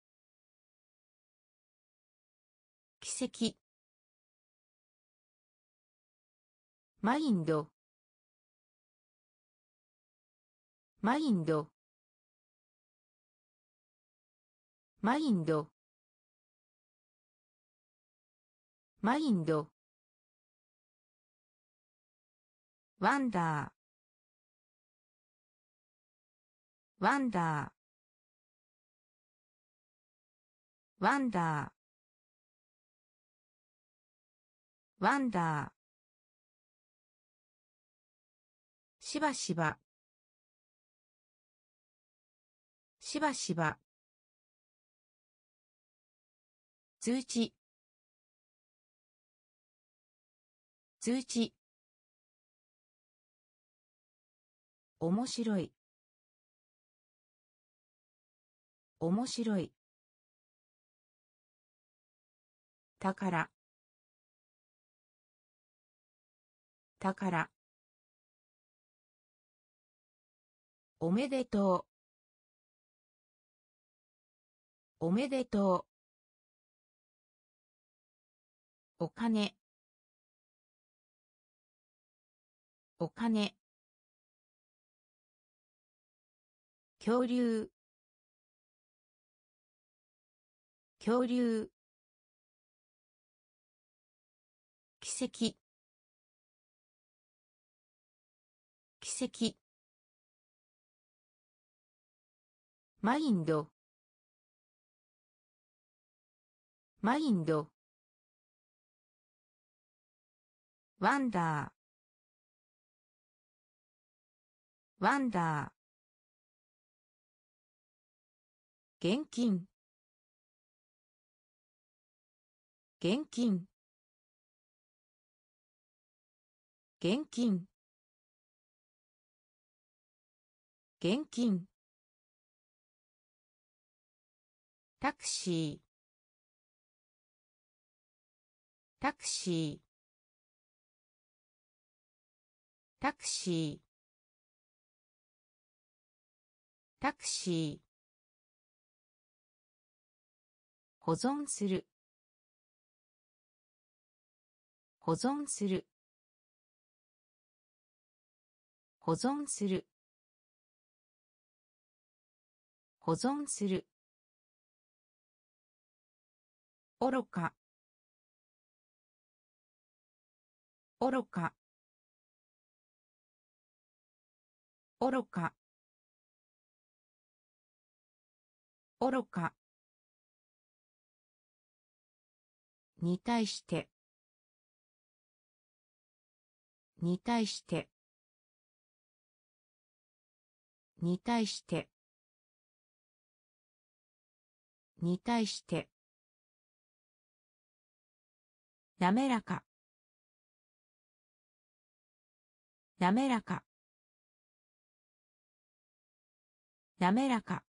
奇跡マインドマインドマインドマインドワンダーワンダーワンダーワンダーしばしばしばしば通知通知面白い面白い宝宝おめでとうおめでとうお金お金恐竜恐竜奇跡奇跡マインドマインドワンダーワンダー現金現金現金現金タクシータクシータクシータクシー保存する保存する保存する保存する愚か愚か愚か愚かに対してに対してに対してに対してなめらかなめらかなめらか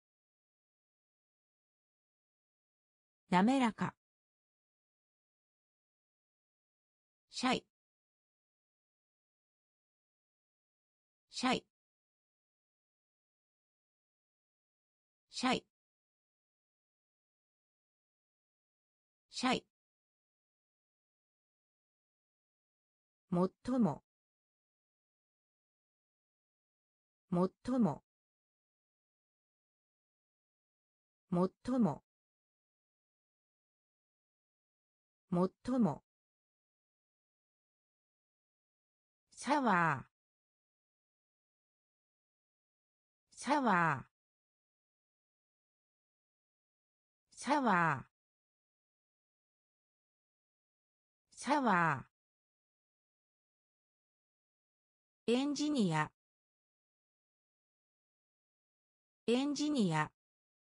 なめらかシャイシャイシャイシャイもっとももっとももっとももっともサワーサワーサワーサワーエンジニアエンジニア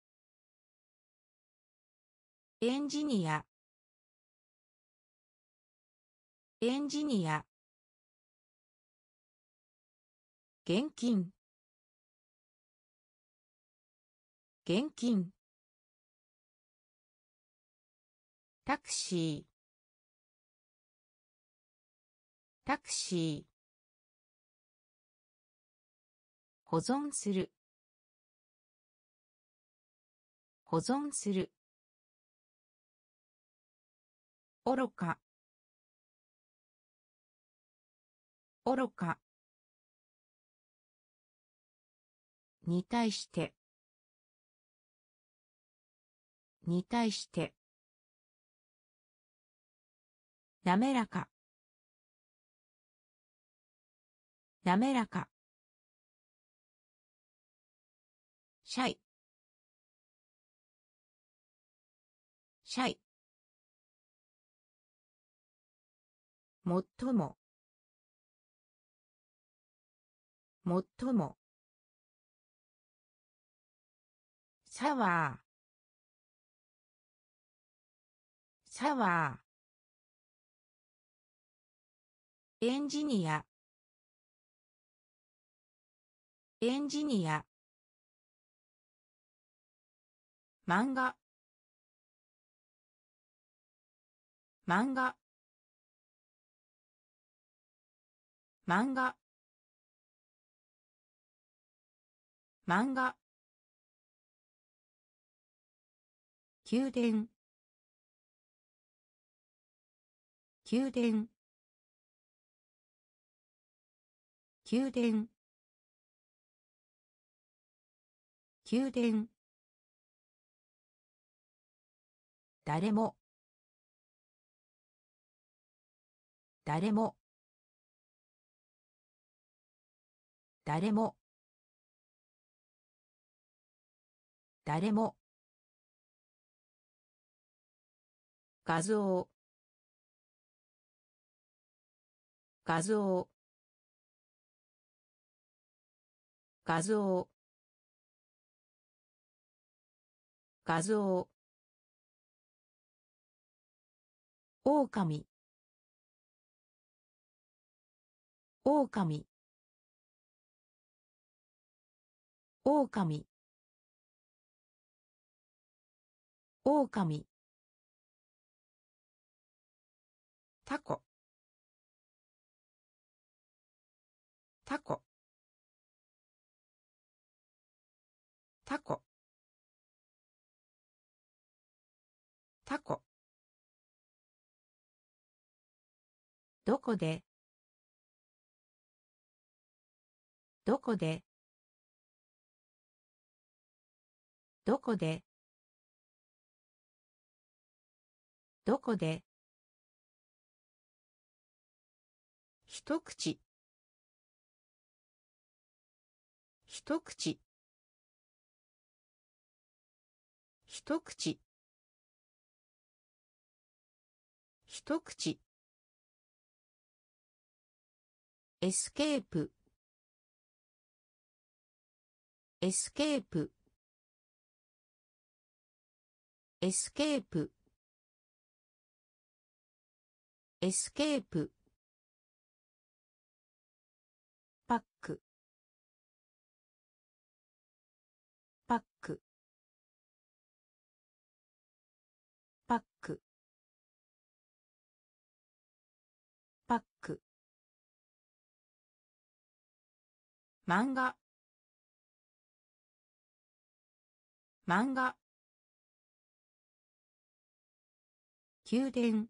エンジニアエンジニア現金現金タクシータクシー保存する保存する愚か愚かに対してに対してなめらかなめらかシャイシャイもっとももっともサワーサワーエンジニアエンジニア漫画漫画漫画漫画宮殿宮殿宮殿宮殿誰も誰も誰も誰も画像画像画像画像狼狼狼狼タコタコタコタコどこでどこでどこでどこで一口一口一口一口エスケープエスケープエスケープエスケープパックパックパックパック漫画漫画宮殿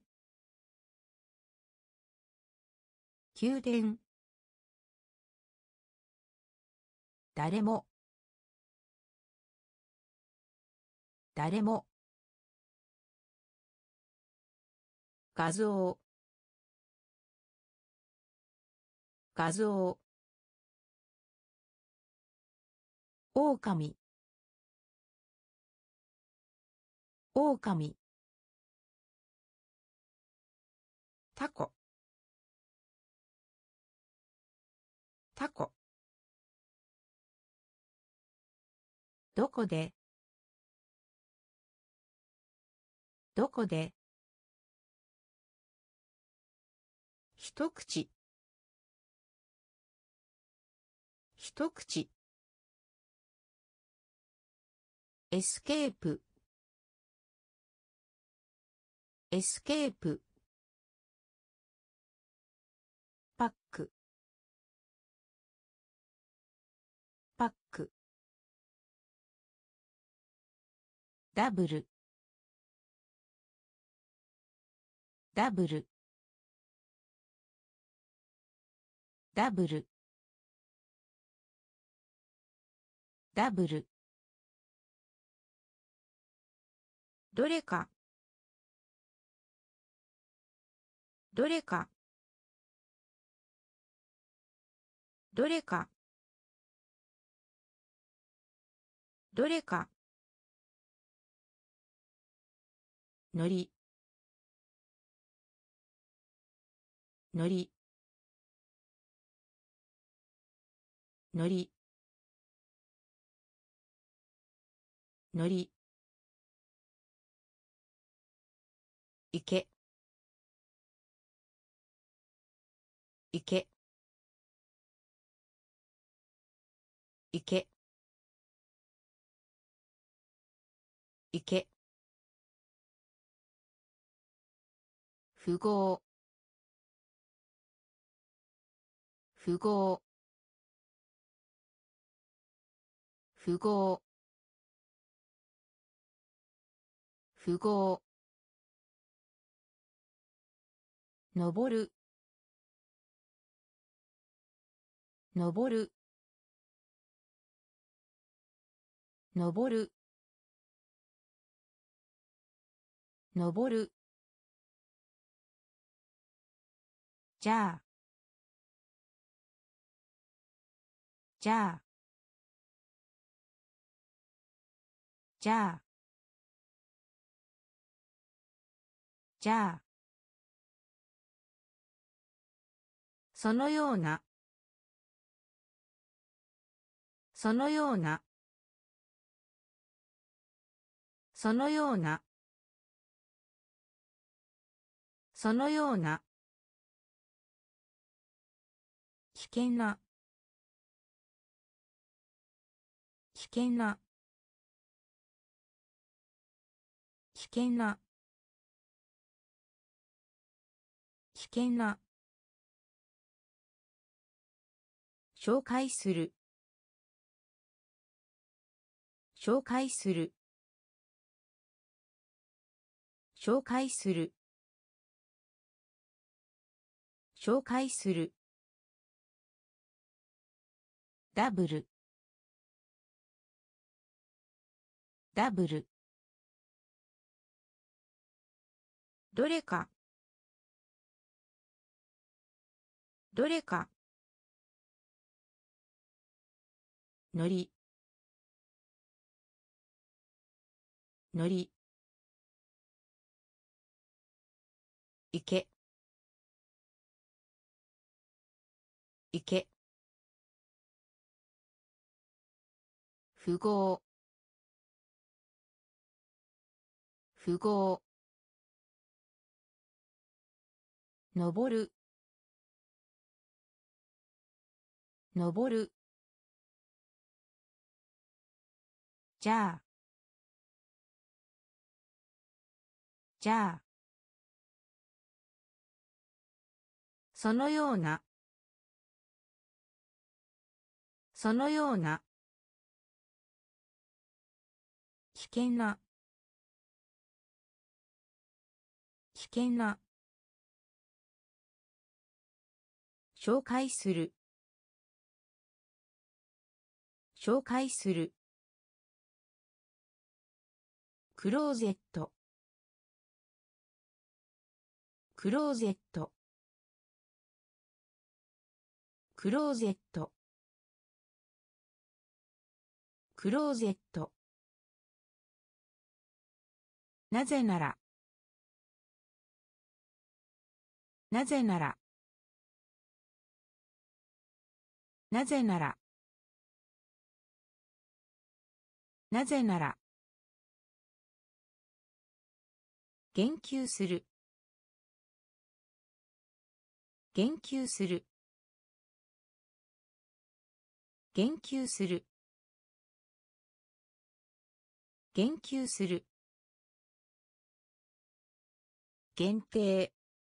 宮殿誰も誰も画像画像狼狼タコタコどこでどこで一口一口エスケープエスケープパックパックダブルダブルダブルダブルどれかどれかどれかどれかのりのりのりのりいけいけいけいけ符号符号符号符号登る登る登る登るじゃあじゃあじゃあじゃあそのようなそのようなそのようなそのような危険な危険な危険な危険な紹介する紹介する紹介する紹介するダブルダブルどれかどれかのりのり池池符号符号登る登るじゃあじゃあそのようなそのような危険な危険な紹介する紹介するクローゼットクローゼットクローゼットクローゼットなぜならなぜならなぜならなぜなら言及する言及する言及する言及する限定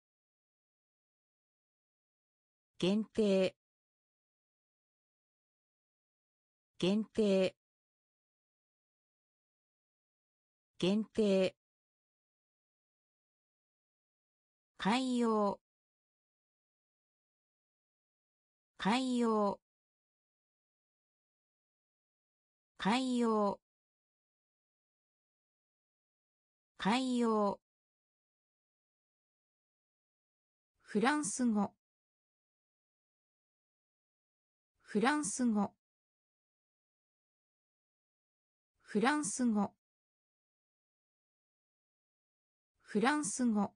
限定限定限定海洋海洋海洋海洋フランス語フランス語フランス語フランス語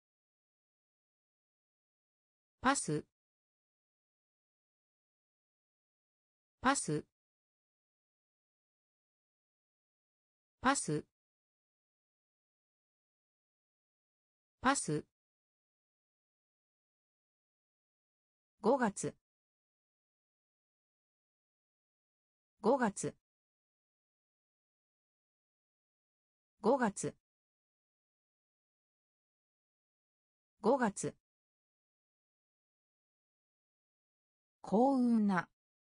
パスパスパスパスごがつごがつごがつごがつ。幸運な。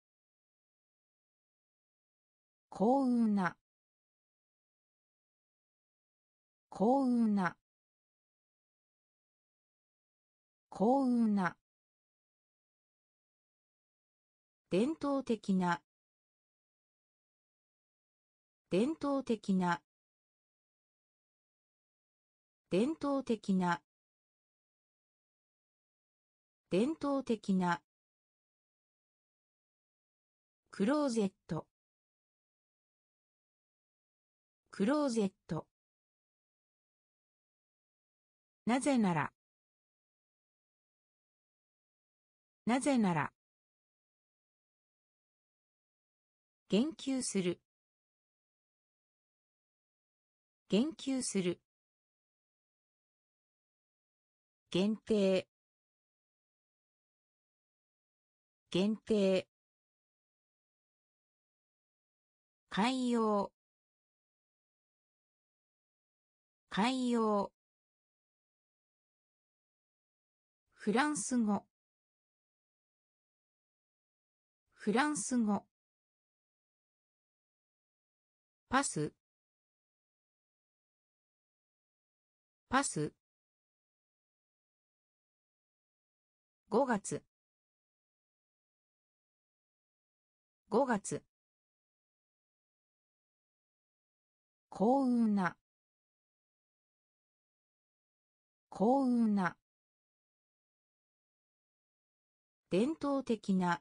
幸運な。幸運な。幸運な。伝統的な。伝統的な。伝統的な。伝統的な。クローゼット。クローゼット。なぜなら。なぜなら。言及する。言及する。限定。限定。海洋。海洋。フランス語。フランス語。パス。パス。ごがつ。ごがつ。幸運な。幸運な。伝統的な。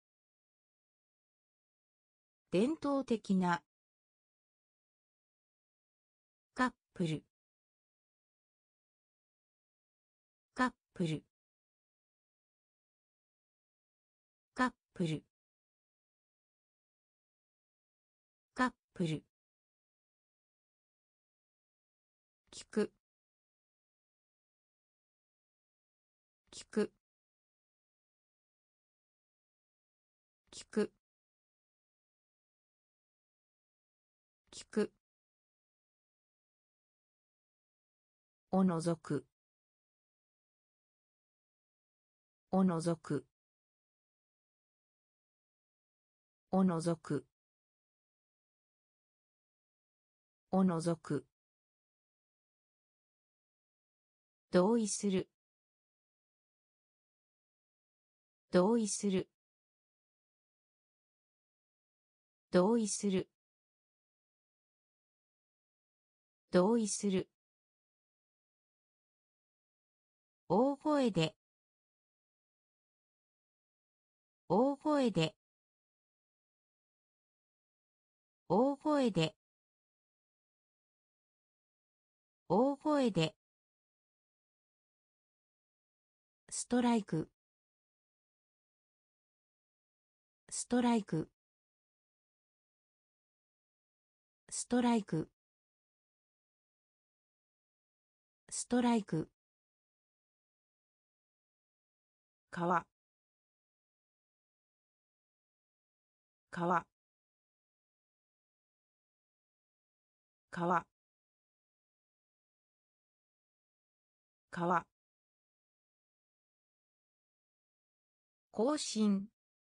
伝統的な。カップル。カップル。カップル。カップル。聞く。聞く。聞く。聞く。おのぞく。おのぞく。おのぞく。おのぞく。同意する。同意する。同意する。同意する。大声で。大声で。大声で。大声で。ストライク。ストライク。ストライク。ストライク。川。川。川。川。更新。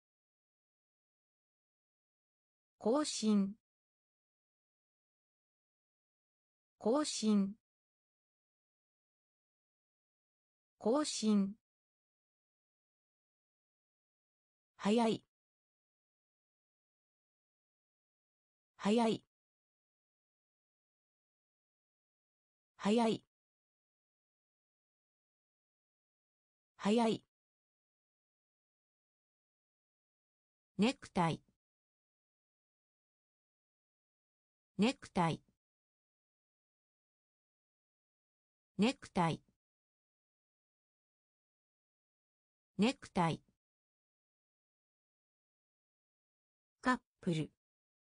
更新。更新。更新。早い。早い。早い。早い。ネクタイ。ネクタイ。ネクタイ。ネクタイ。カップル。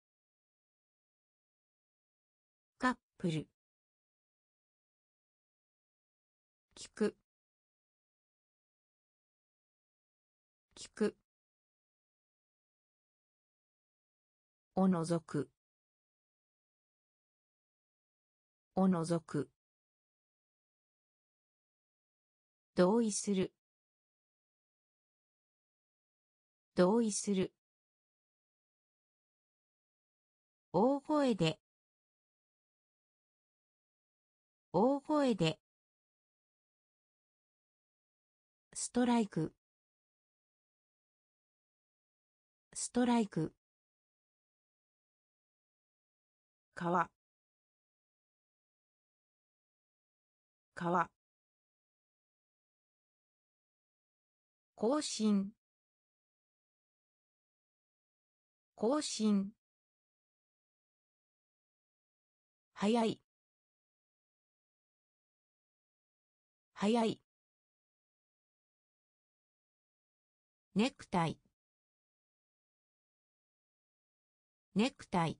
カップル。聞く。聞く。おのぞく。おのぞく。 同意する同意する大声で大声でストライクストライク川川更新更新早い早いネクタイネクタイ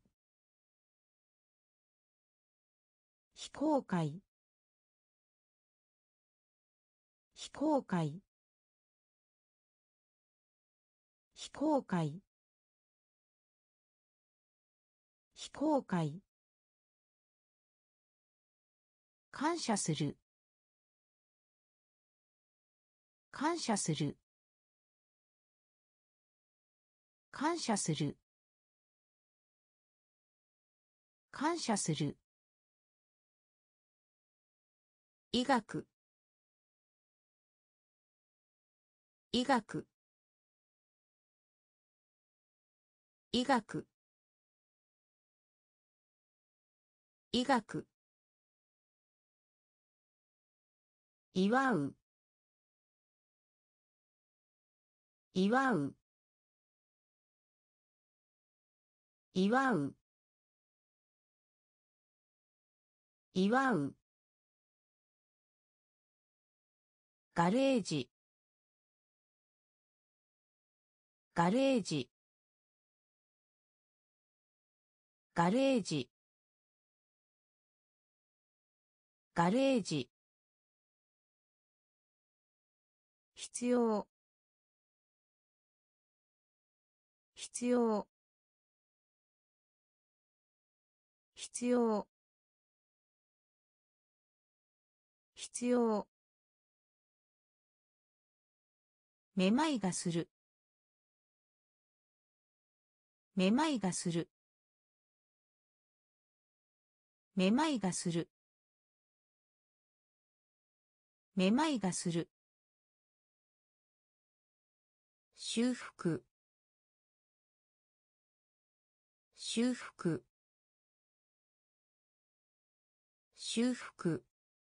非公開非公開非公開非公開感謝する感謝する感謝する感謝する医学医学医学医学祝う祝う祝う祝うガレージガレージガレージガレージ必要必要必要必要めまいがするめまいがするめまいがするめまいがする修復修復修復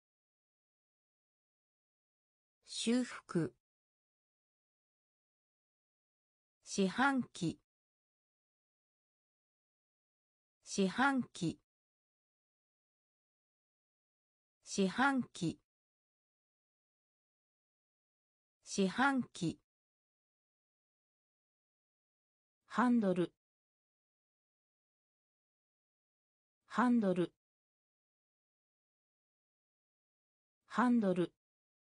修復四半期四半期四半期四半期ハンドルハンドルハンドル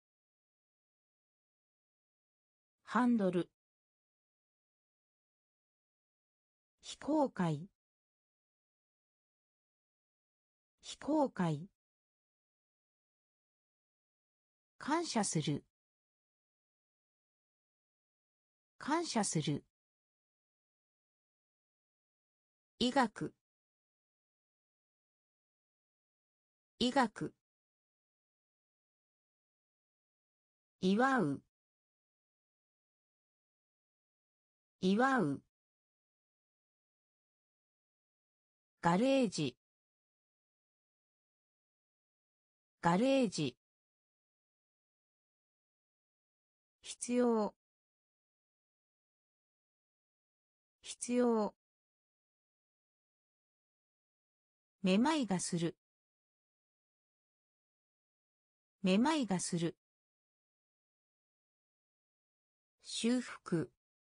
ハンドル非公開非公開感謝する感謝する医学医学祝う祝うガレージガレージ必要必要めまいがするめまいがする修復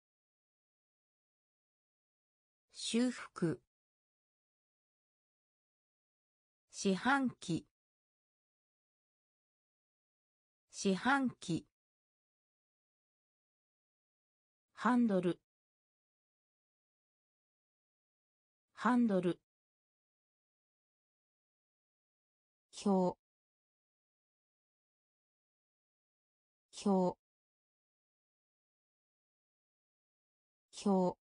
修復四半期四半期ハンドルハンドル表表表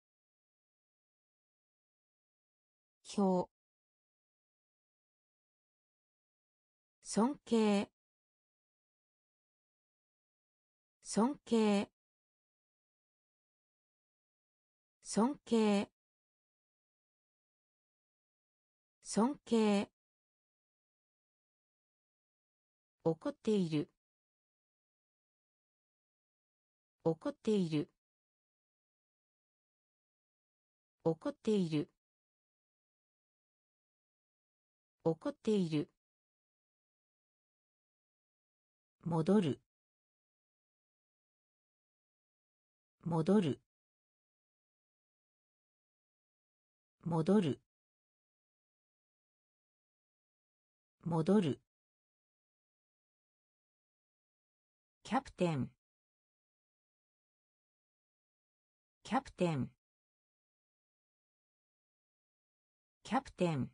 表尊敬尊敬尊敬尊敬怒っている怒っている怒っている怒っている戻る戻る戻る戻るキャプテンキャプテンキャプテン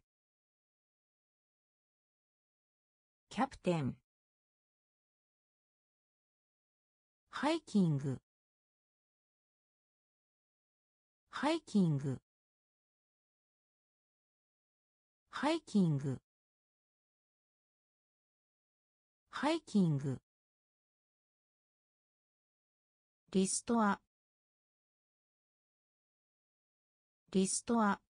キャプテンハイキングハイキングハイキングハイキングリストアリストア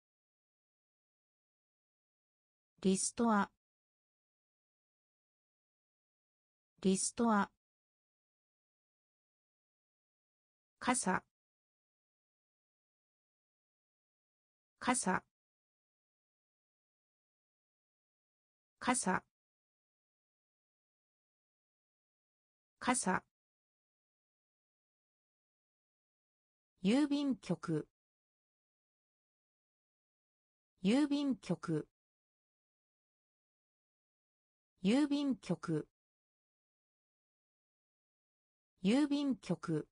リストアリストア傘傘傘傘郵便局郵便局郵便局郵便局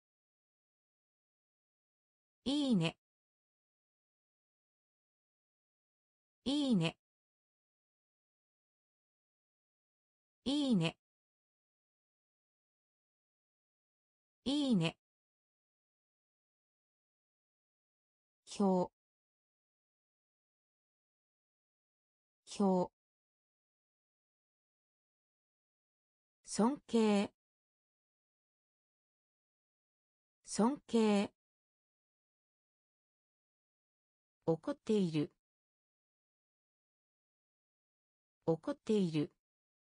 いいねいいねいいねいいね表表尊敬尊敬怒っている怒っている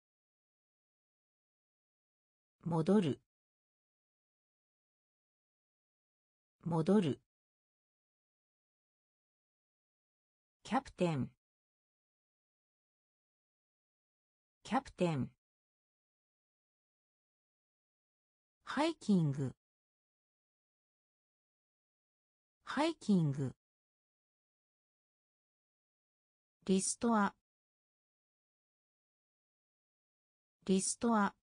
戻る戻るキャプテンキャプテンハイキングハイキングリストアリストア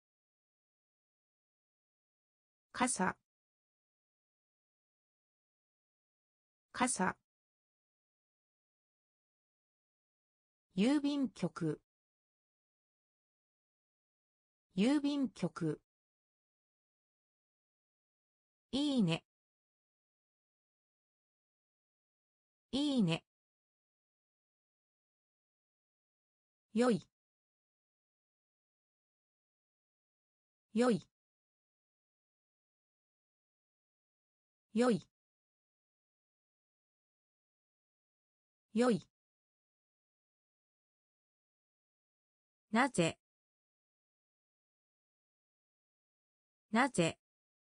傘傘郵便局郵便局いいねいいねよいよいよいよいなぜなぜ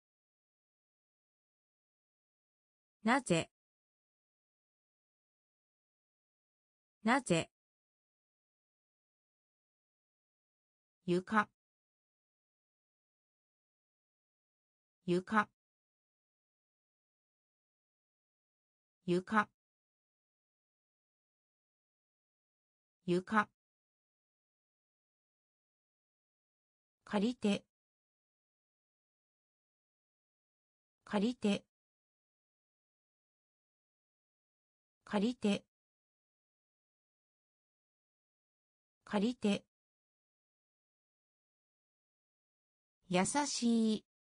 なぜなぜ床床床床借りて借りて借りて借りて優しい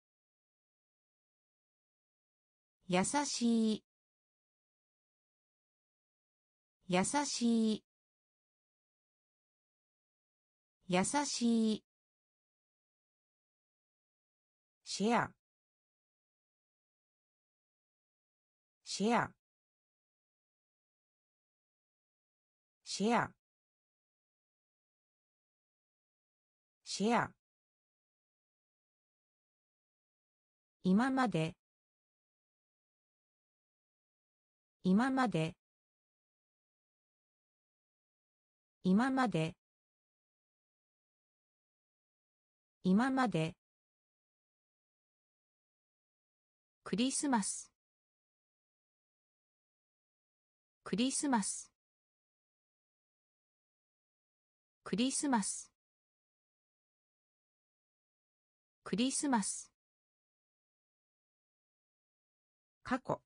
優しい優しい優しいシェアシェアシェアシェア今まで今まで今まで今までクリスマスクリスマスクリスマスクリスマス過去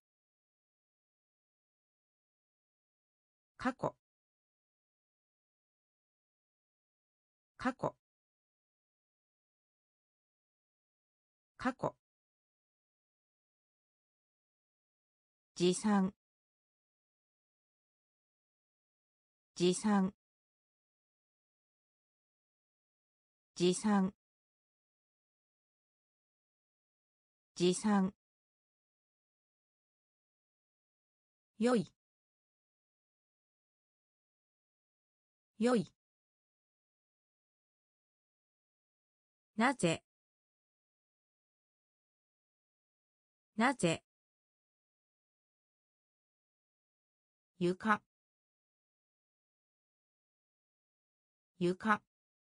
過去過去過去持参持参持参持参よいよいなぜなぜ床床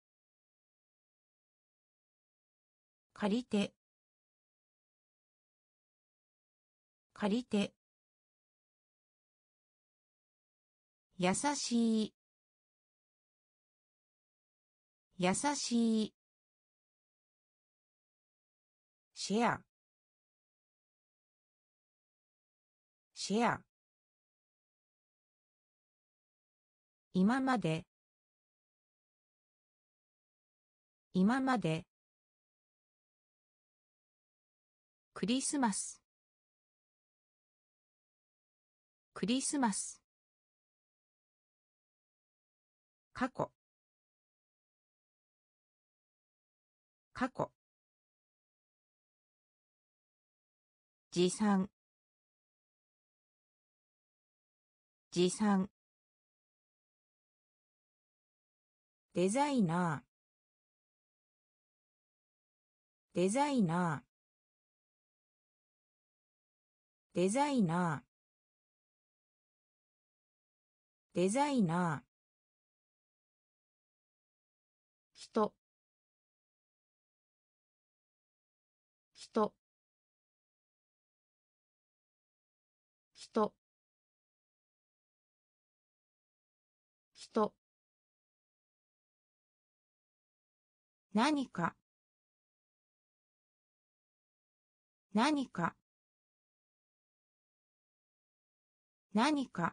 借りて借りて優しい優しいシェアシェア今まで今までクリスマスクリスマス過去過去持参持参デザイナーデザイナーデザイナーデザイナー人人人人何か何か何か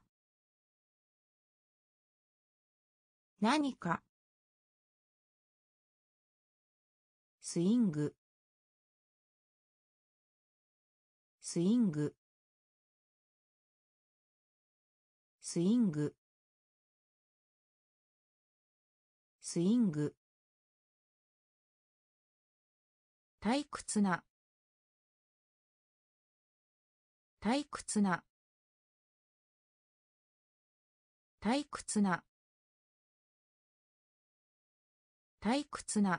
何かスイングスイングスイングスイング退屈な退屈な退屈な退屈な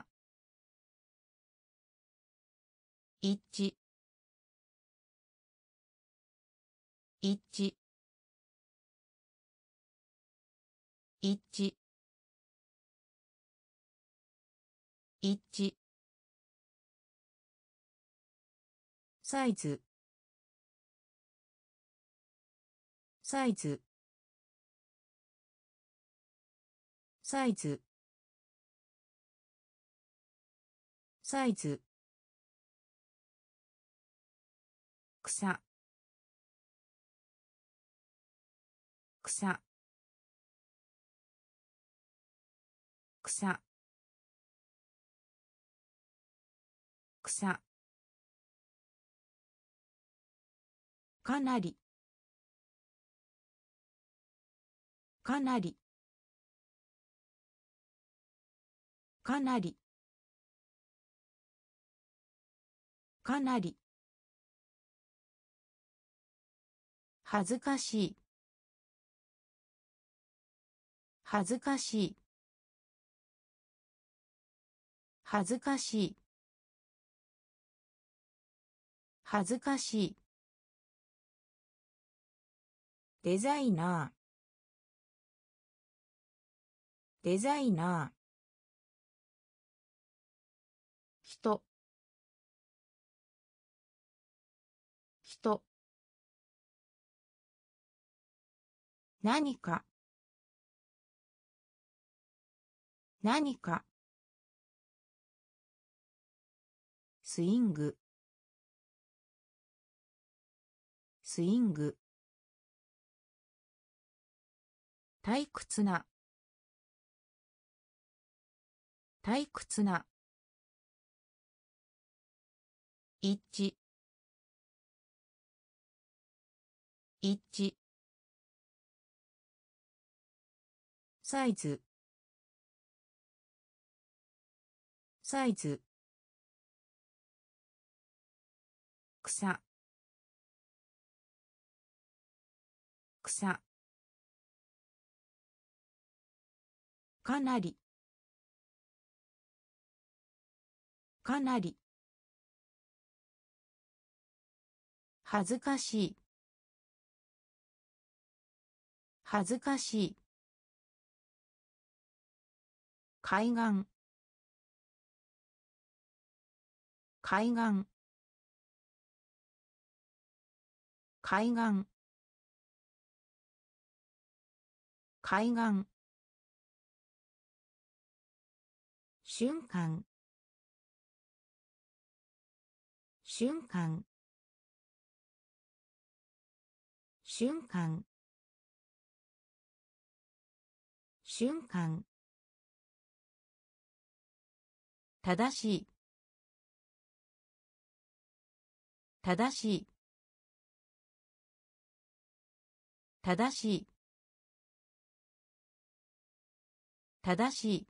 一致一致一致一致サイズサイズサイズサイズ草草草草、かなり、かなり、かなり、かなり、恥ずかしい、恥ずかしい、恥ずかしい、恥ずかしい、デザイナー、デザイナー、人、人、何か、何か、スイング、スイング、退屈な、退屈な、一致、一致、サイズ、サイズ、草、草、かなり、かなり、恥ずかしい、恥ずかしい、海岸、海岸、海岸、海岸、瞬間、瞬間、瞬間、瞬間、正しい、正しい、正しい、正しい、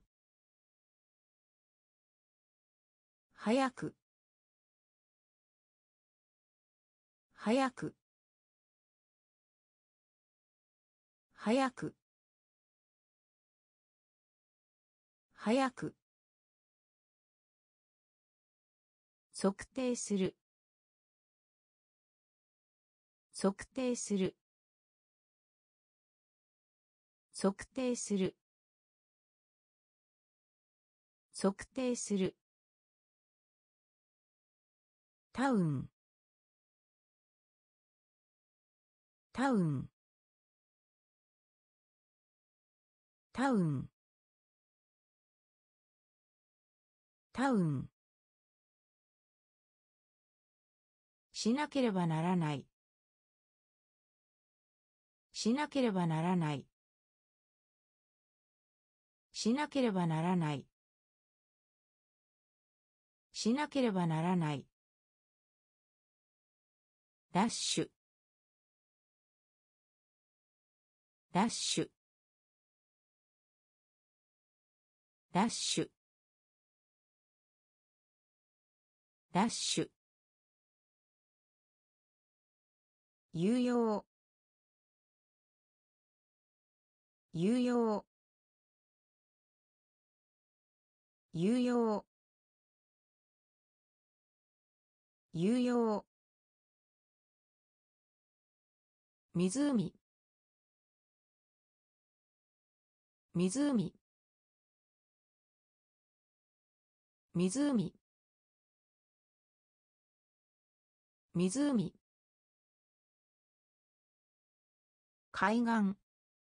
早く、早く、早く、早く、測定する、測定する、測定する、測定する、タウン、タウン、タウン、タウン、しなければならない、しなければならない、しなければならない、しなければならない、ダッシュ、ダッシュ、ダッシュ、ダッシュ、有用、有用、有用、有用、湖、湖、湖、湖、海岸、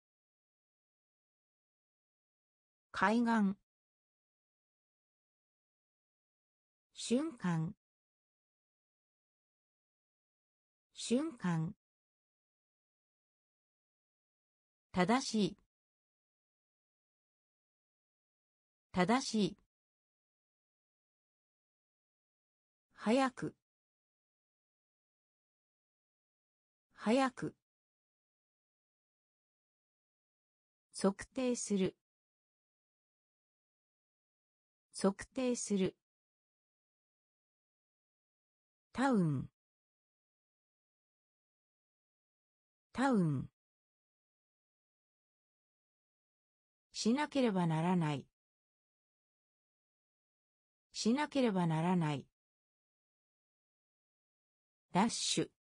海岸、瞬間、瞬間、正しい、正しい、 早く早く測定する測定するタウンタウンしなければならないしなければならないダッシュ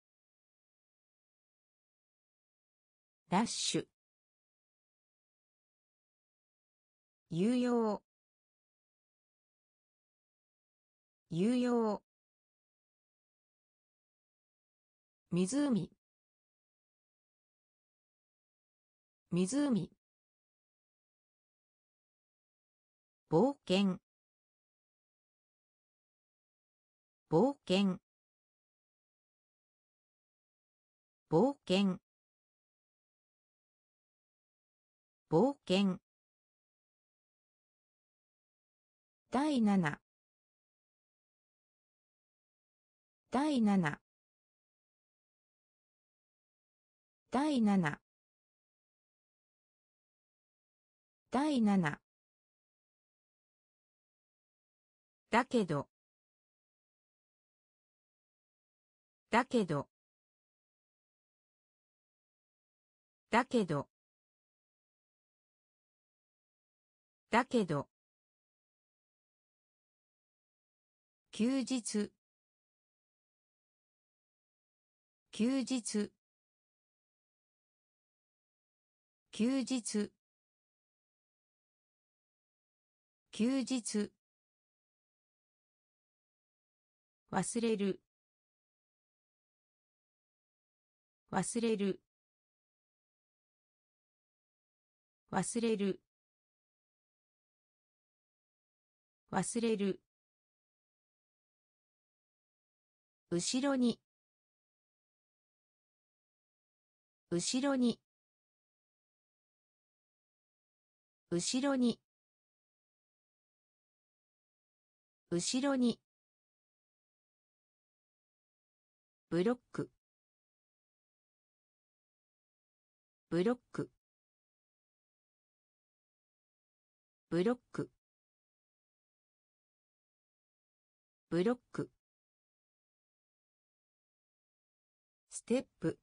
ダッシュ有用有用湖湖冒険冒険冒険冒険第七第七第七第七だけどだけどだけどだけど休日休日休日休日忘れる忘れる忘れる忘れる後ろに後ろに後ろに後ろにブロックブロックブロックブロックステップ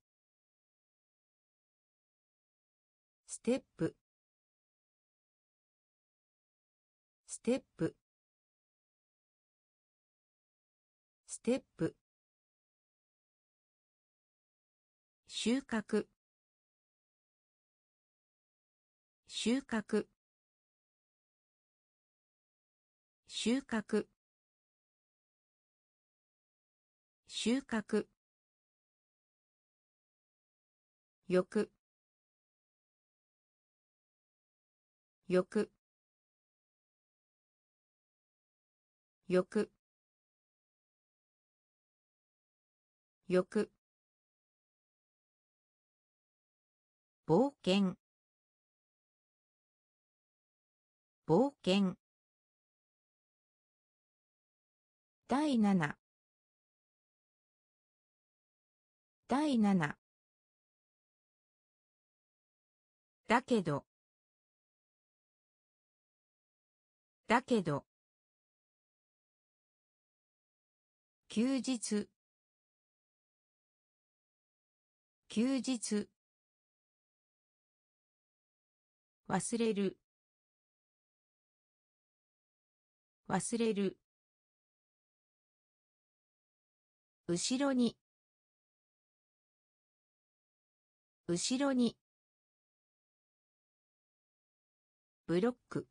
ステップステップステップ収穫収穫収穫収穫よくよくよくよく冒険冒険第七第七だけどだけど休日休日忘れる忘れる後ろに後ろにブロック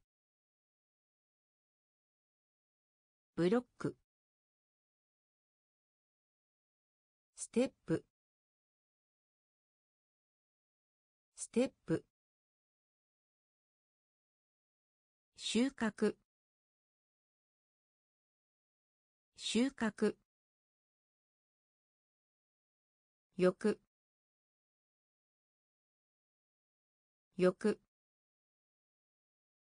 ブロックステップステップ収穫収穫よくよく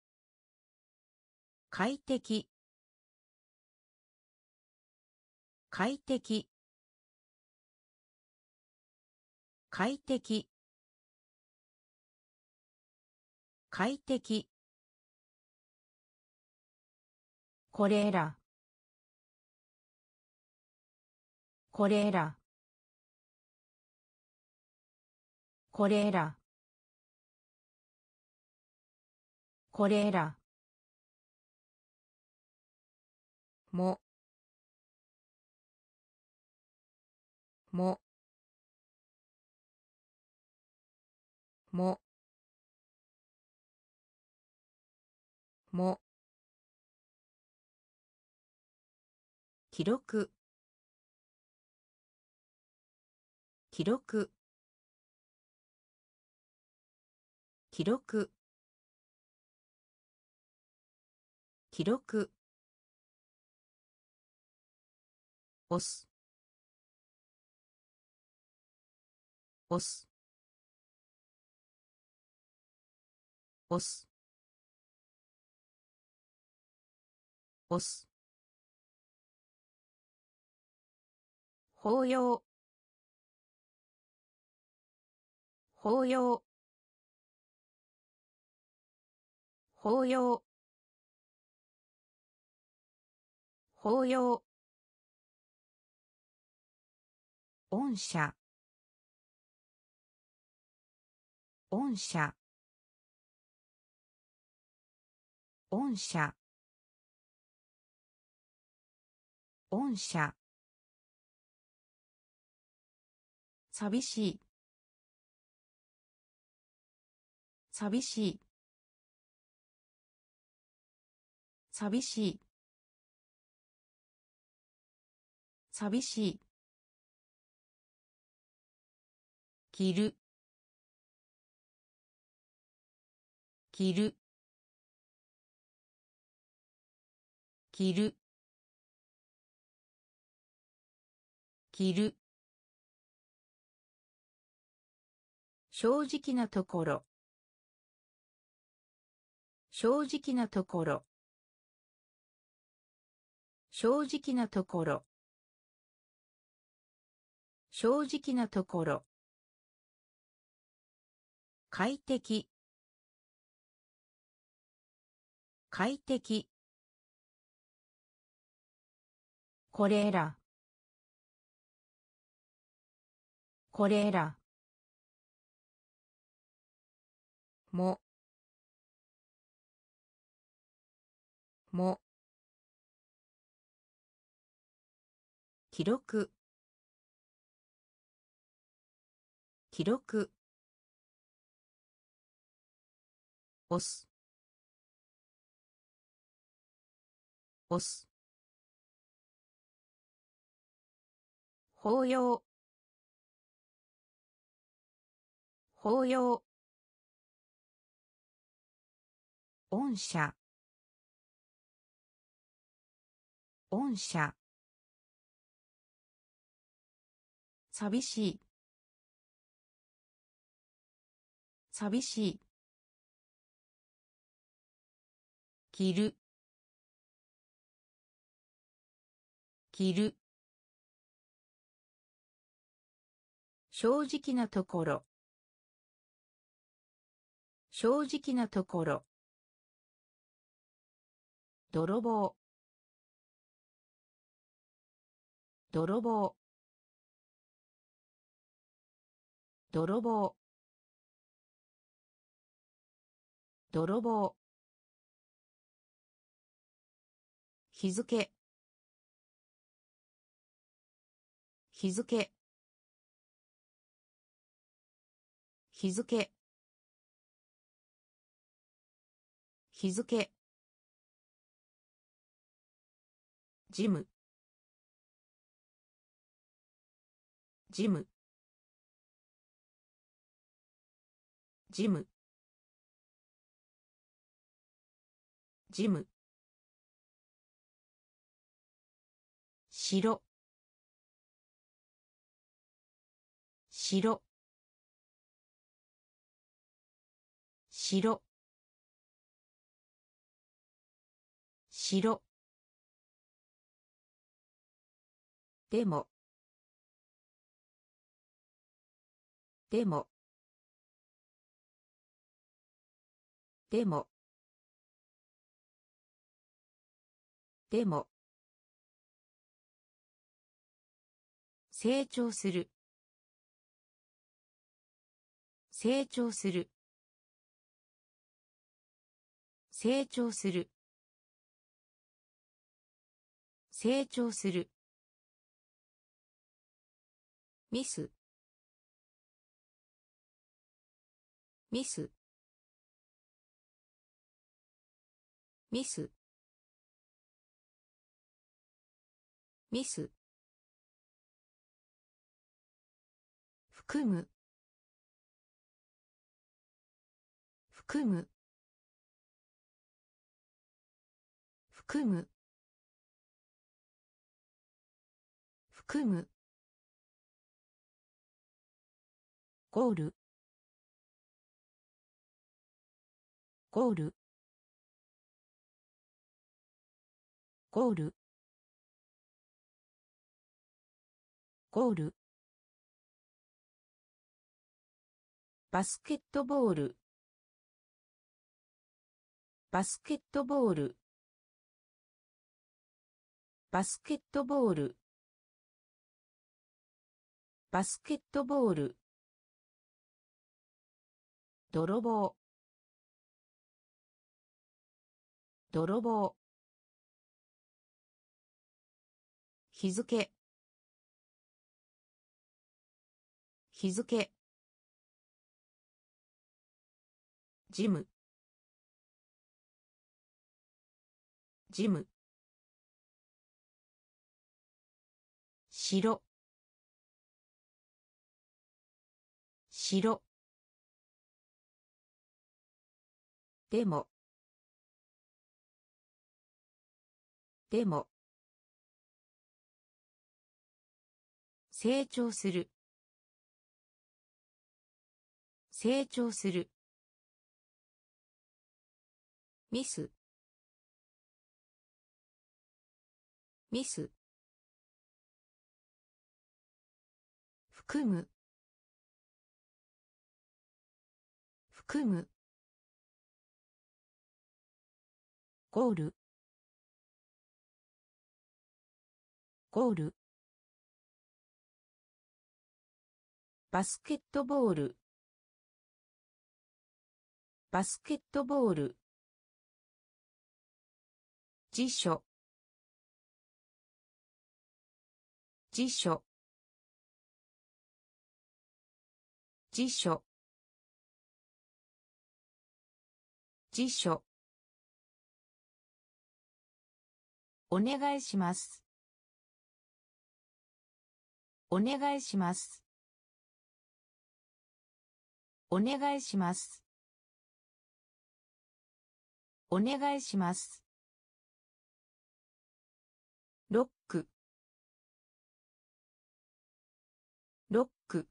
快適快適快適快適これらこれらこれらこれらもももも記録記録記録記録押す押す押す押す法要法要法要法要御社御社御社御社寂しい寂しい寂しい寂しい着る着る着る着る正直なところ正直なところ正直なところ正直なところ快適快適これらこれらもも記録記録押す押す法要法要御社御社寂しい寂しい着る着る正直なところ正直なところ泥棒泥棒泥棒泥棒日付日付日付日付ジムジムジムジム白白白白でもでもでもでも成長する成長する成長する成長するミスミスミスミス含む含む含む含むゴールゴールゴールゴールバスケットボールバスケットボールバスケットボールバスケットボール泥棒泥棒日付日付ジムジム白白でもでも成長する成長するミスミス含む含むゴールゴールバスケットボールバスケットボール辞書辞書辞書辞書お願いしますお願いしますお願いしますお願いしますロックロック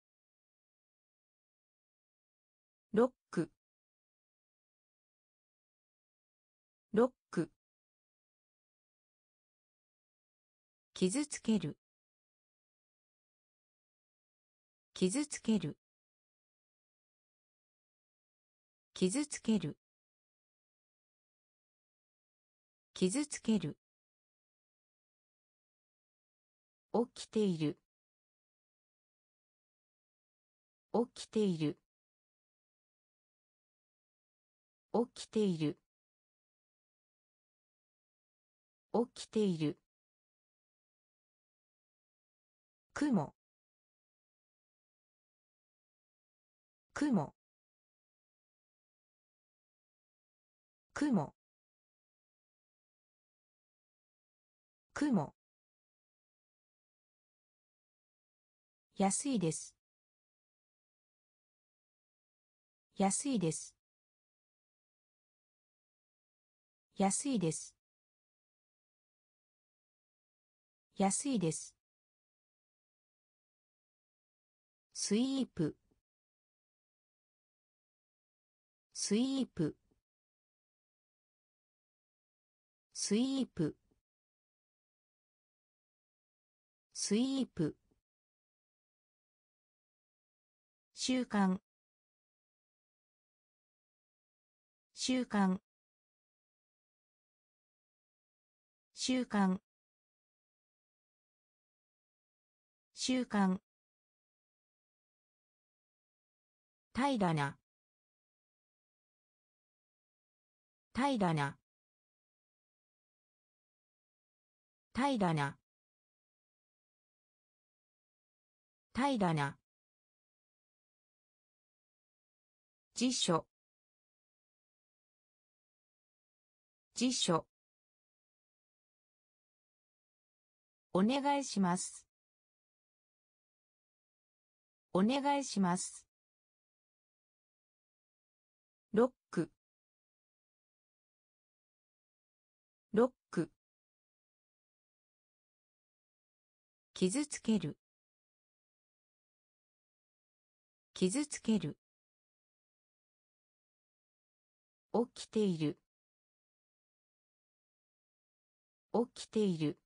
ロックロック傷つける傷つける傷つける傷つける起きている起きている起きている起きている雲雲雲雲安いです安いです安いです安いですスイープスイープスイープスイープ、習慣、習慣、習慣、習慣、平らな、平らな、平らな、平らな、辞書、辞書、お願いします。お願いします。ロック、ロック、傷つける、傷つける、起きている、起きている、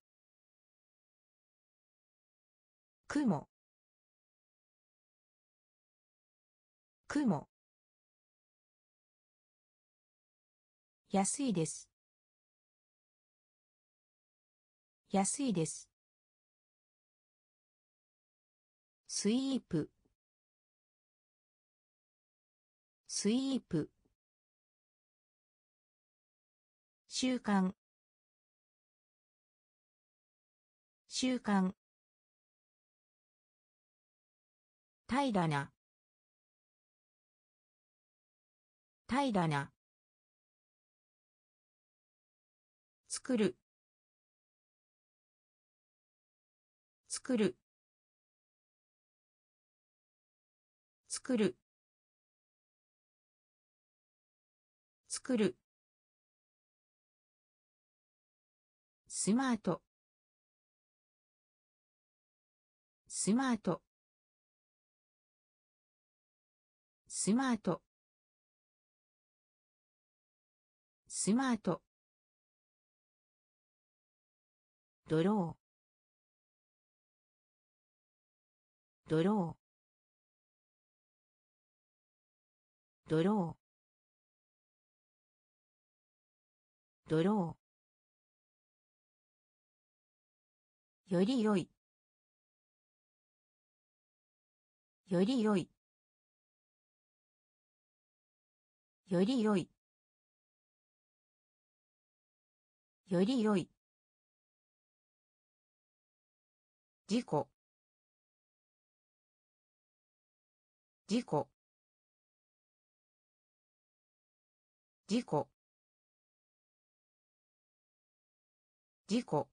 雲、雲、安いです。安いです。スイープ、スイープ、習慣、習慣、平らな、平らな、作る、作る、作る、作る、スマート、スマート、スマート、スマート、ドロー、ドロー、ドロー、ドロー、より良い、より良い、より良い、より良い、事故、事故、事故、事故、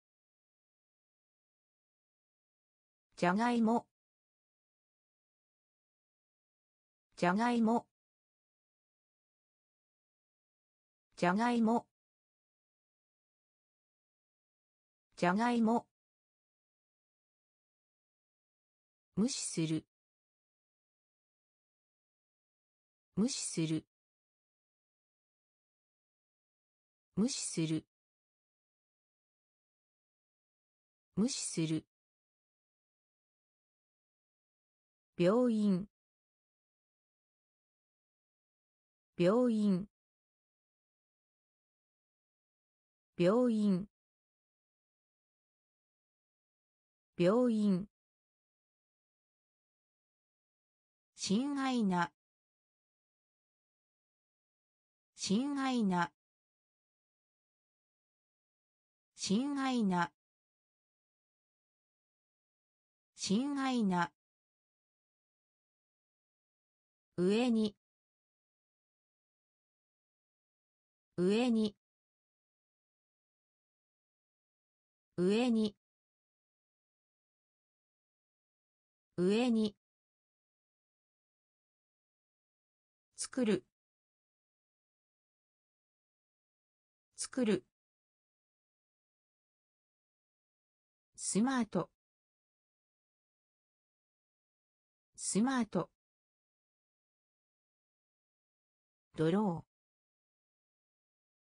じゃがいも、じゃがいも、じゃがいも、じゃがいも、無視する、無視する、無視する、無視する、病院、病院、病院、病院、親愛な、親愛な、親愛な、親愛な、上に、上に、上に、上に、作る、作る、スマート、スマート、ドロ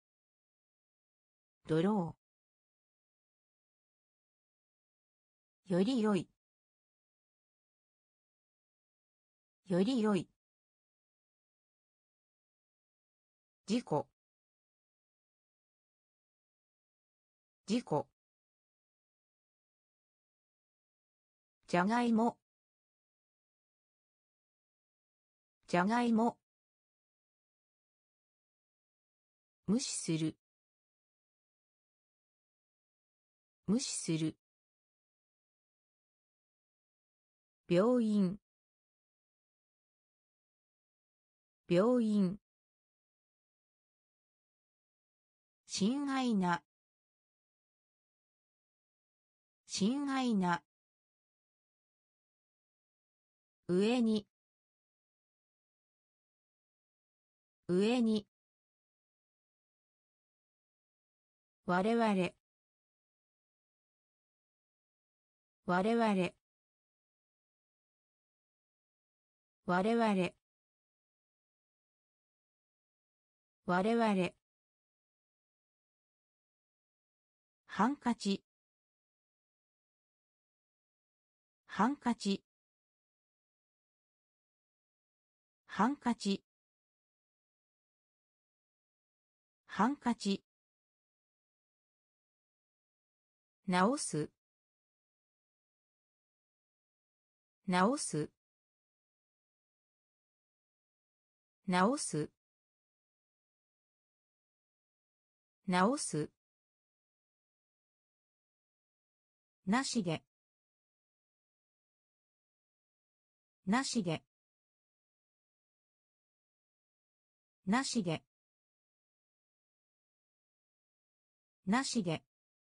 ー、ドロより良いより良い事故事故じゃがいもじゃがいも無視する無視する病院病院親愛な親愛な上に上に我々我々我々我々ハンカチハンカチハンカチハンカチ直す直す直す直すなしでなしでなしでなしで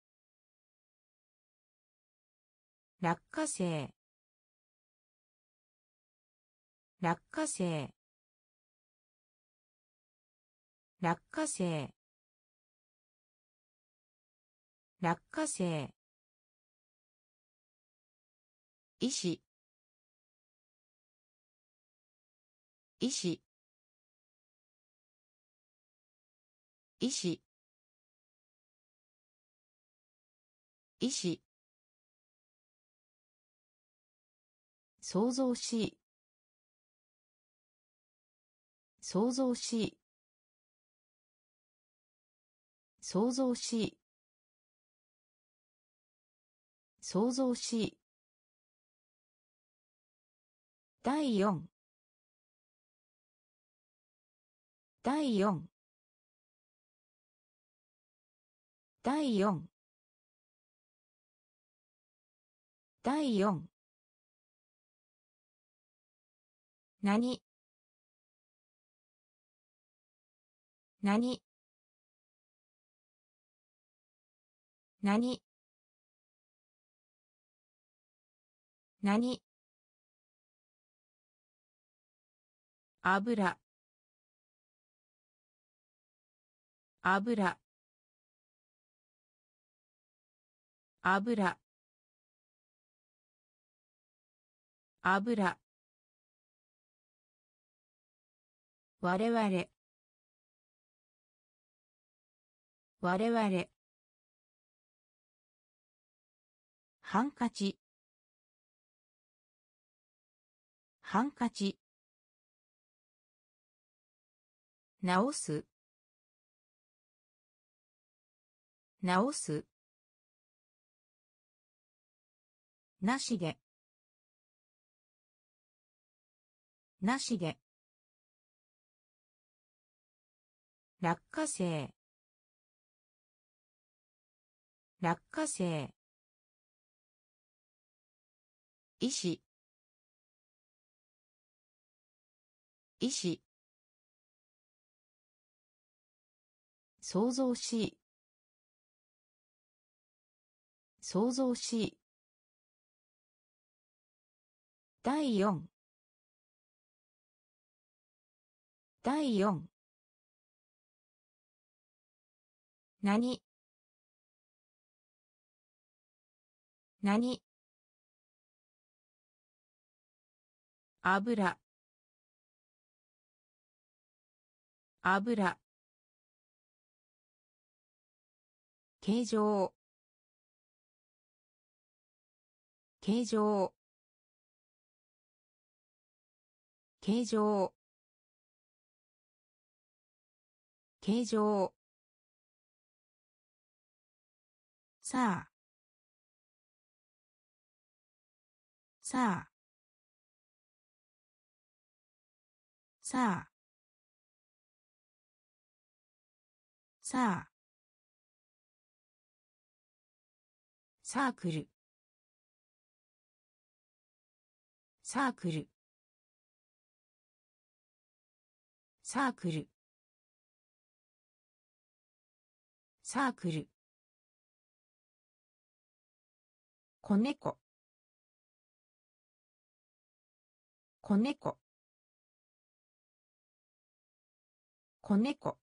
落花生落花生落花生落花生医師医師医師医師想像し想像し想像し想像しだいよんだいよんだいよんだいよんなになになになに油油油油我々我々ハンカチハンカチ直す直すなしでなしで落花生落花生医師医師想像し想像しだいよんだいよんなになに油油形状形状形状形状さあさあさあさあサークルサークルサークルサークル子猫子猫子猫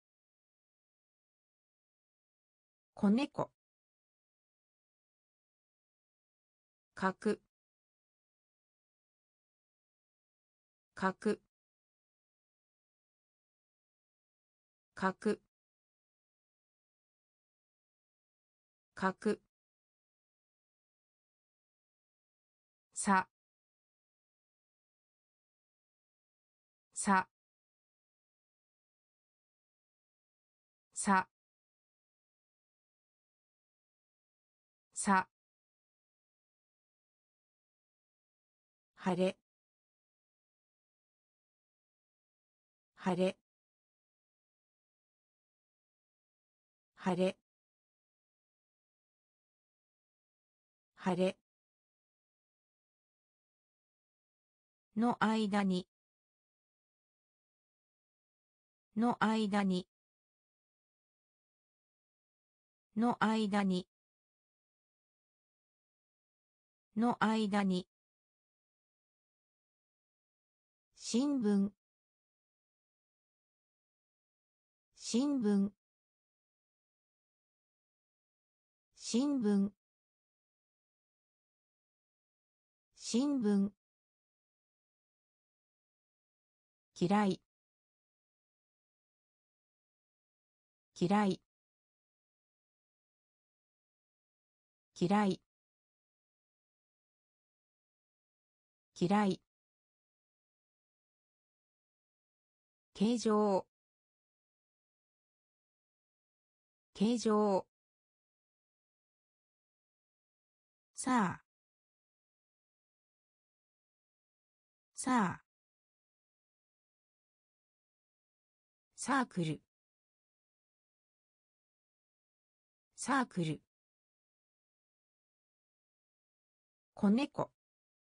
子猫角角角角ささささ晴れ晴れ晴れ晴れの間にの間にの間にの間に新聞新聞新聞新聞嫌い嫌い嫌い嫌い形状形状さあさあサークルサークル子猫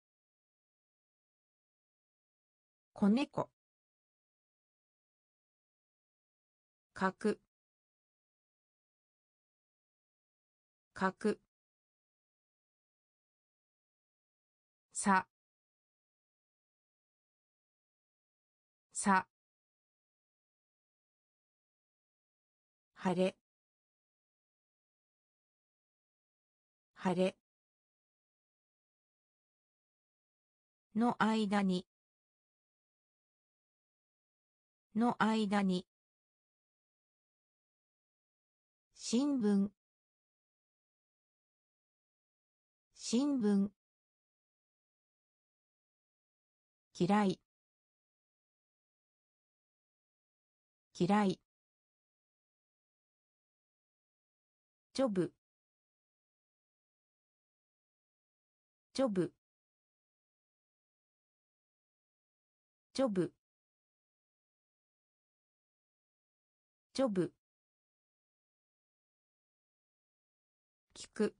子猫角角ささ晴れ晴れの間にの間に新聞新聞嫌い嫌いジョブジョブジョブジョブ聞く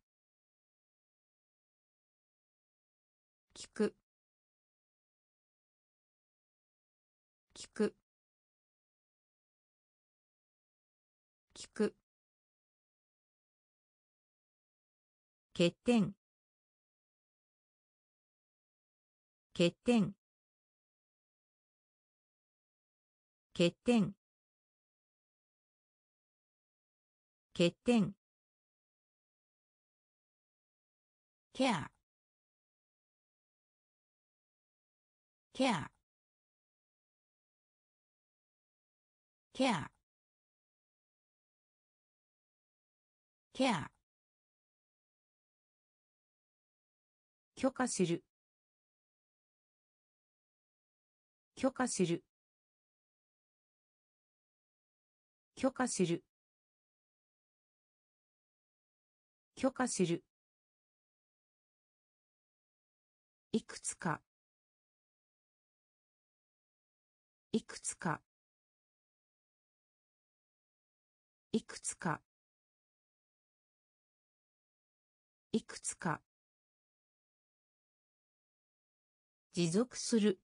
聞く聞く聞く欠点欠点欠点欠点ケアケアケアケア許可する許可する許可する許可するいくつかいくつかいくつかいくつか持続する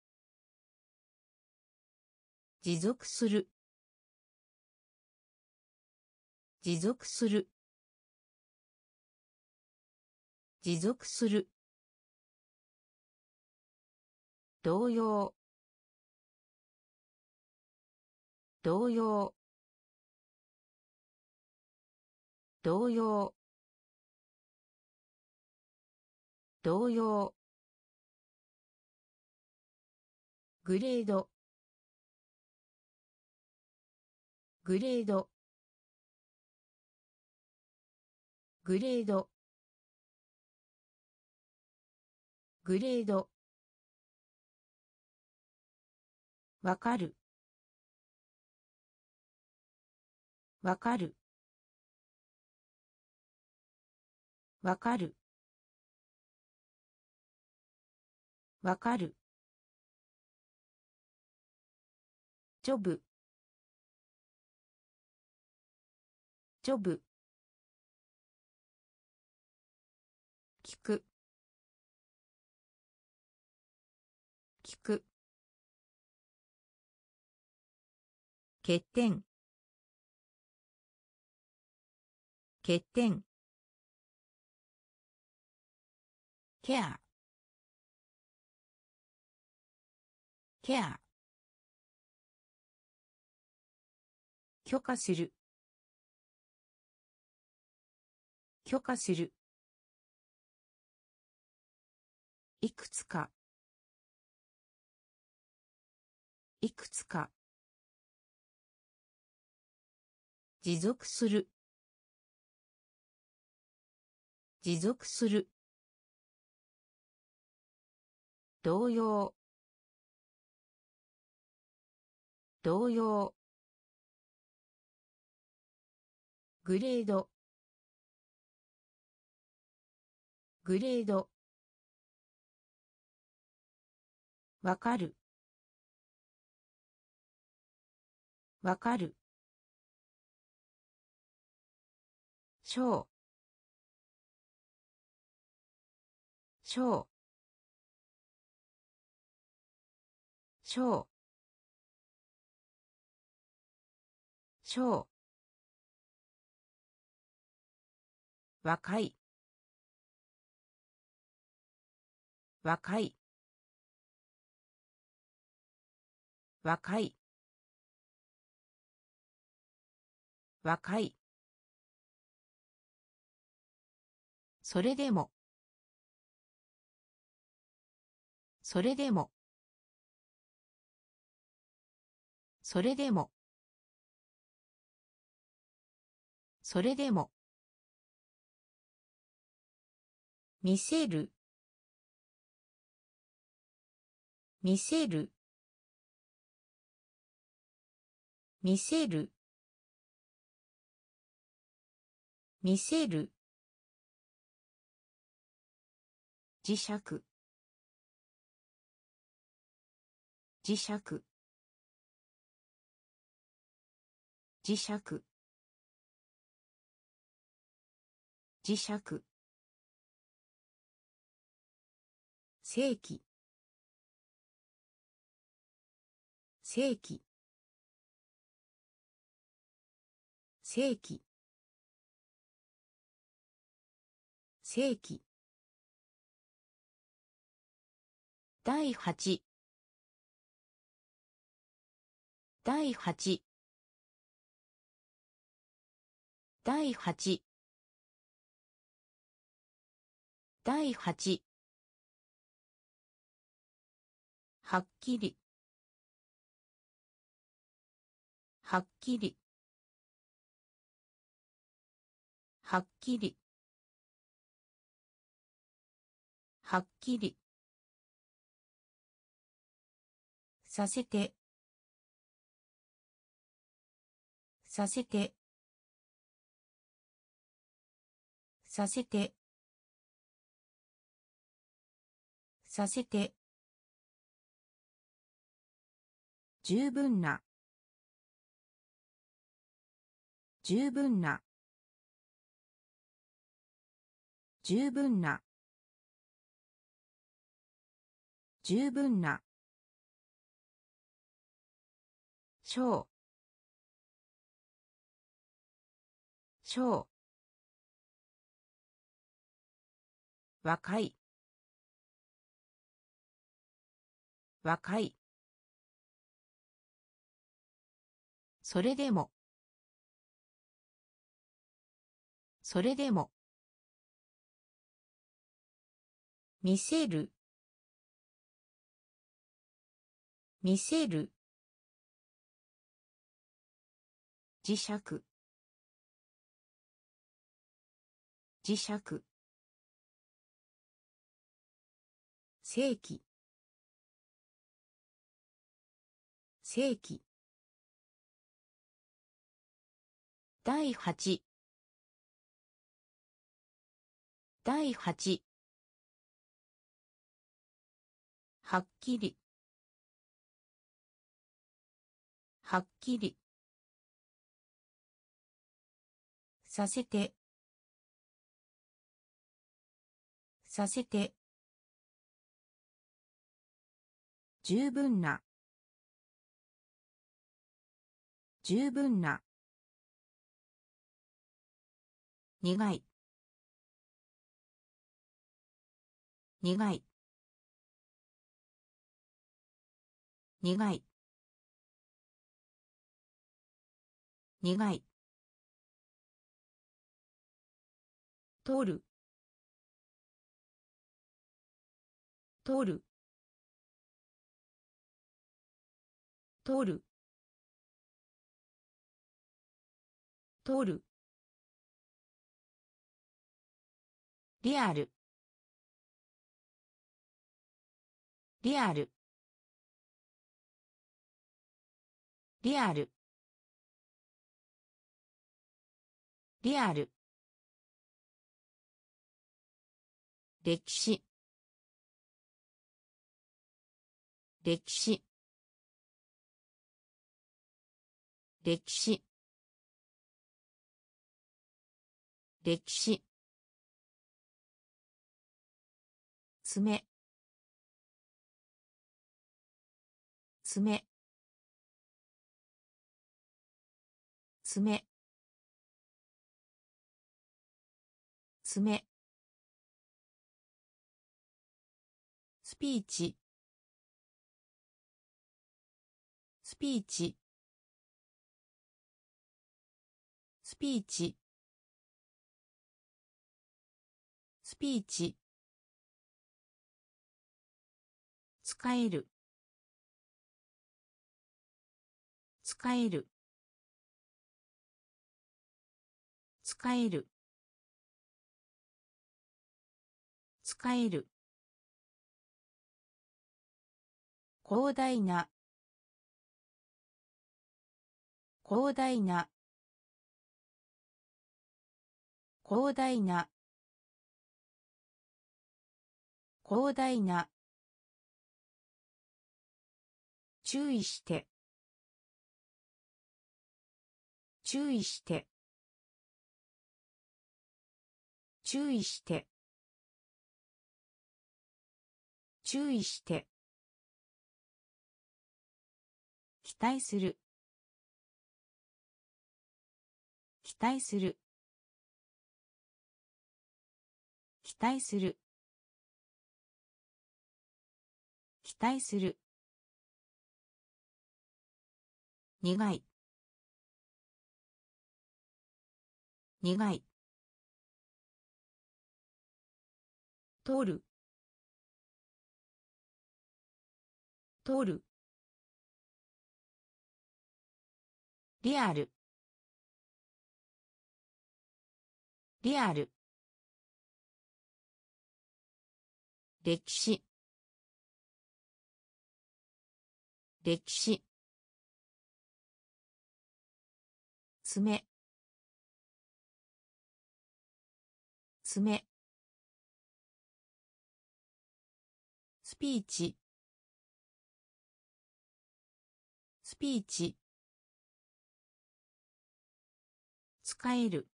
持続する持続する持続する同様同様同様同様グレードグレードグレードグレードわかるわかるわかるわかるジョブジョブ聞く聞く欠点欠点ケアケア許可する許可するいくつかいくつか持続する持続する同様同様グレードグレードわかるわかる小小小小若い若い若い若いそれでもそれでもそれでもそれでも見せる見せる見せる見せる磁石磁石磁石磁石正規正規正規正規第八第八第八第八はっきりはっきりはっきりはっきりさせてさせてさせてさせて十分な十分な十分な十分な小小若い若いそれでもそれでも見せる見せる磁石磁石世紀世紀第八第八はっきりはっきりさせてさせて十分な十分な苦い苦い苦い苦い取る取る取る取るリアルリアルリアルリアル歴史歴史歴史歴史爪爪爪爪スピーチスピーチスピーチスピーチ使える使える使える使える広大な広大な広大な広大な注意して注意して注意して注意して期待する期待する期待する期待する苦い苦い取る取るリアルリアル歴史歴史爪爪スピーチスピーチ使える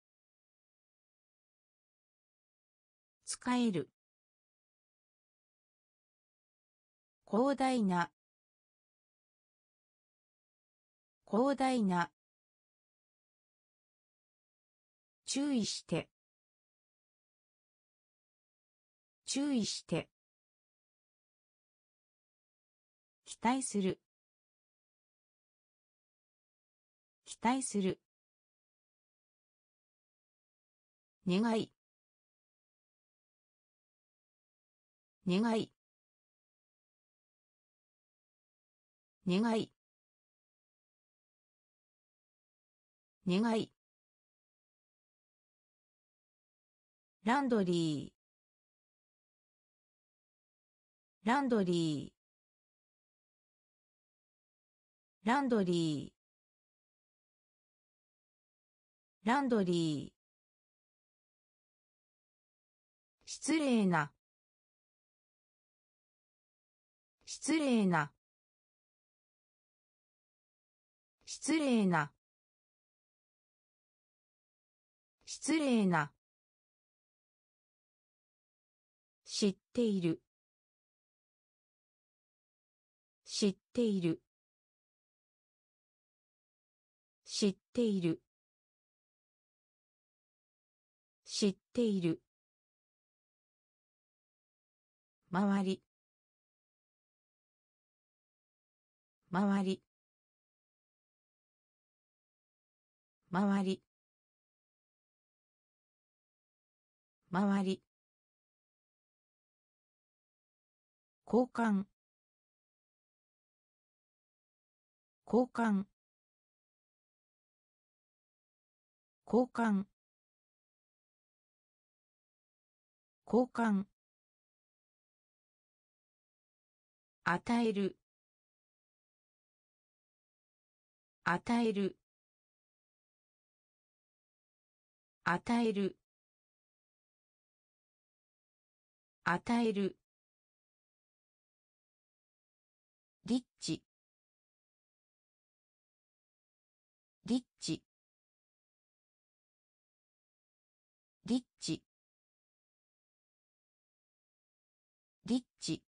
使える広大な広大な注意して注意して期待する期待する願い願い願い願いランドリーランドリーランドリーランドリー失礼な失礼な失礼な失礼な知っている知っている知っている知っている周り周り周り周り交換交換交換交換与える与える与える与えるリッチリッチリッチリッチ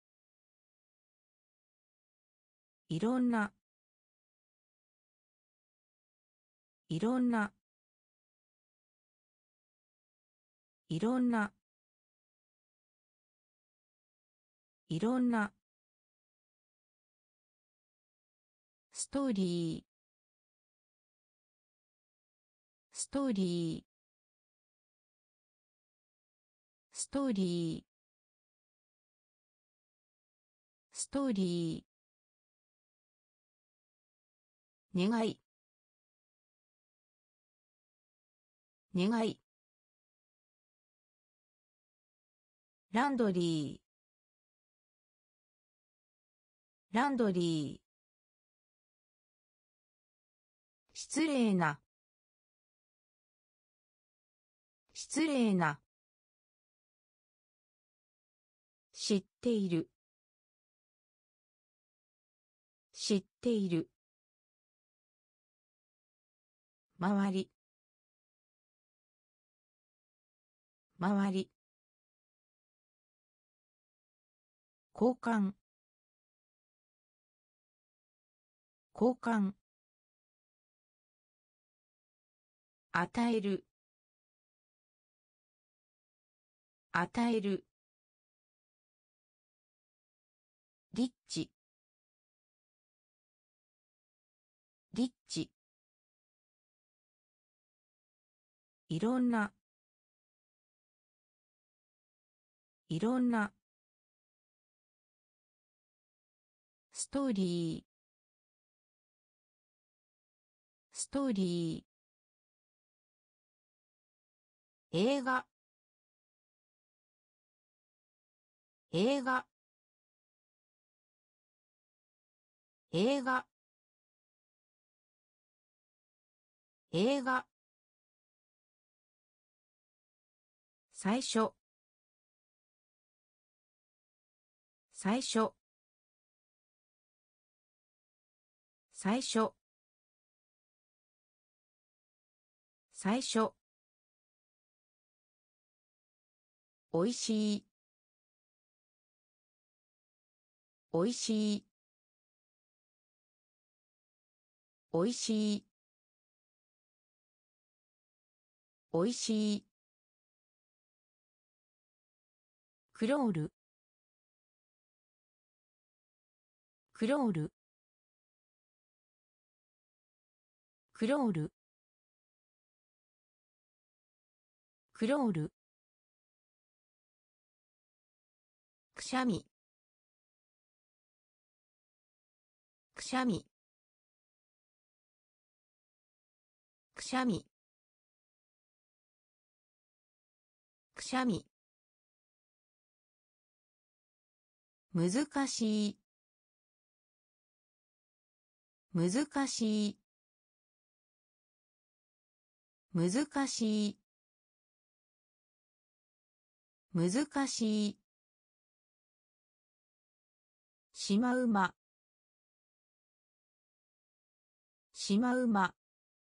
いろんないろんないろんないろんなストーリーストーリーストーリーストーリー願い願いランドリーランドリー失礼な失礼な知っている知っている周り周り交換交換与える与えるリッチリッチいろんないろんなストーリーストーリー映画映画映画映画最初最初最初最初おいしいおいしいおいしいおいしいクロールクロールクロールクロールくしゃみくしゃみくしゃみくしゃみ難しい難しい難しい難しいしまうましまうま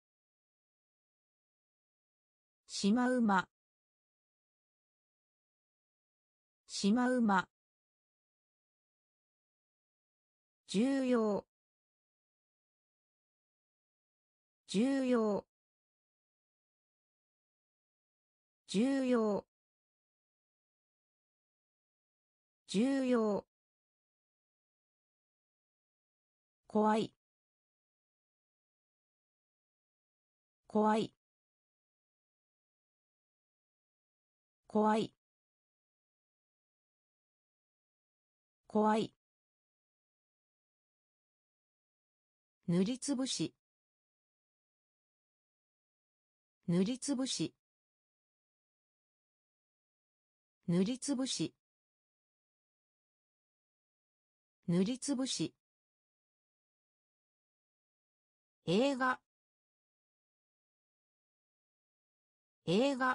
しまうましまうま重要重要重要重要怖い怖い怖い怖い塗りつぶし塗りつぶし塗りつぶし塗りつぶし映画映画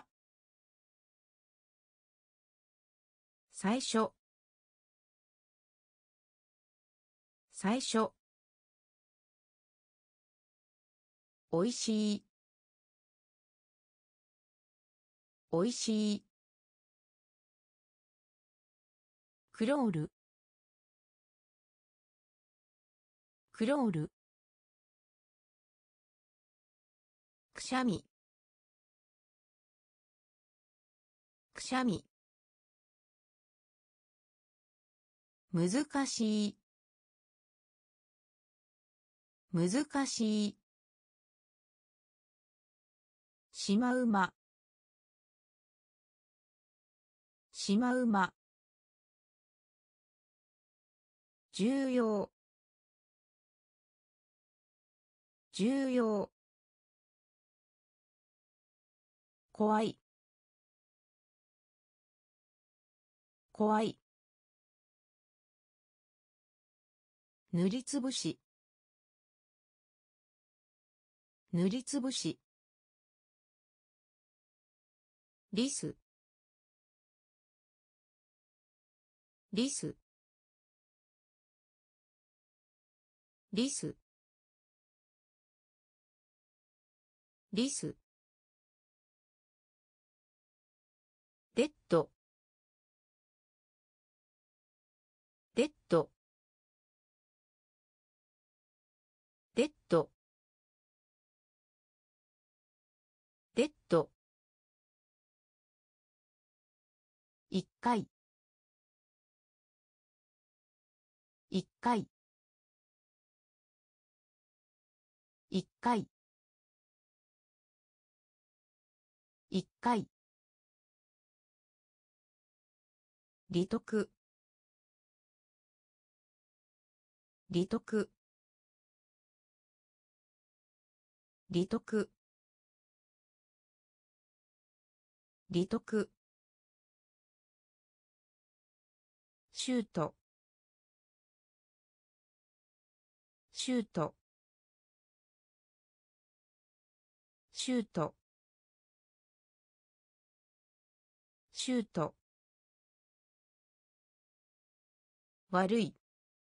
最初最初おいしいおいしいクロールクロールくしゃみくしゃみ難しい難しいしまうましまうま重要重要怖い怖い塗りつぶし塗りつぶしリスリスリスリスデッドデッドデッドデッド一回一回一回一回利得利得利得利得シュートシュートシュートシュート悪い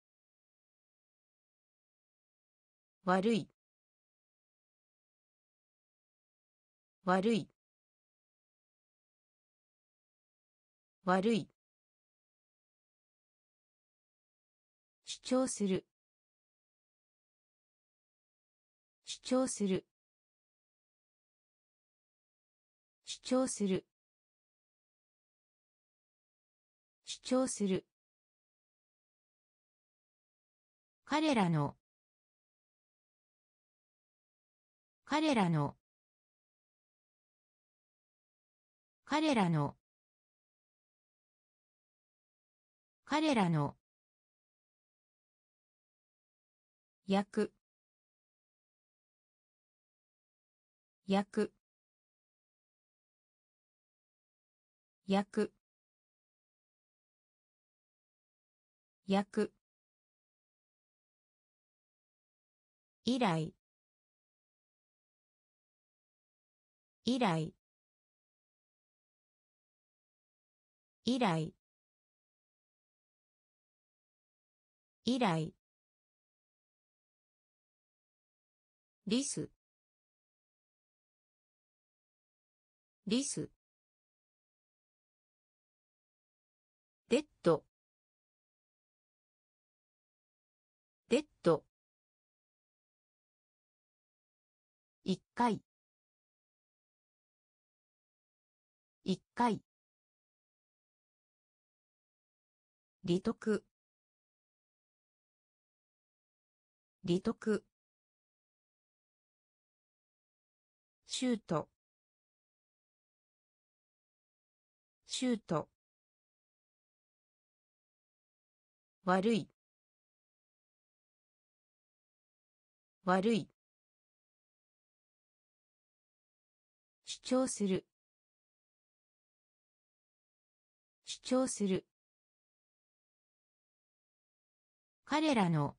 悪い悪い悪い主張する主張する主張する主張する彼らの彼らの彼らの彼らの焼く焼く焼く焼く以来以来以来以来リスリスデッドデッド一回一回利得利得シュートシュート悪い悪い主張する主張する彼らの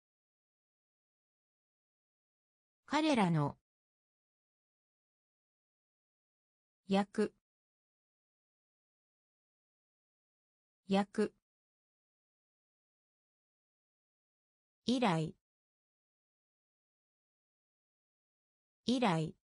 彼らの焼く焼く以来以来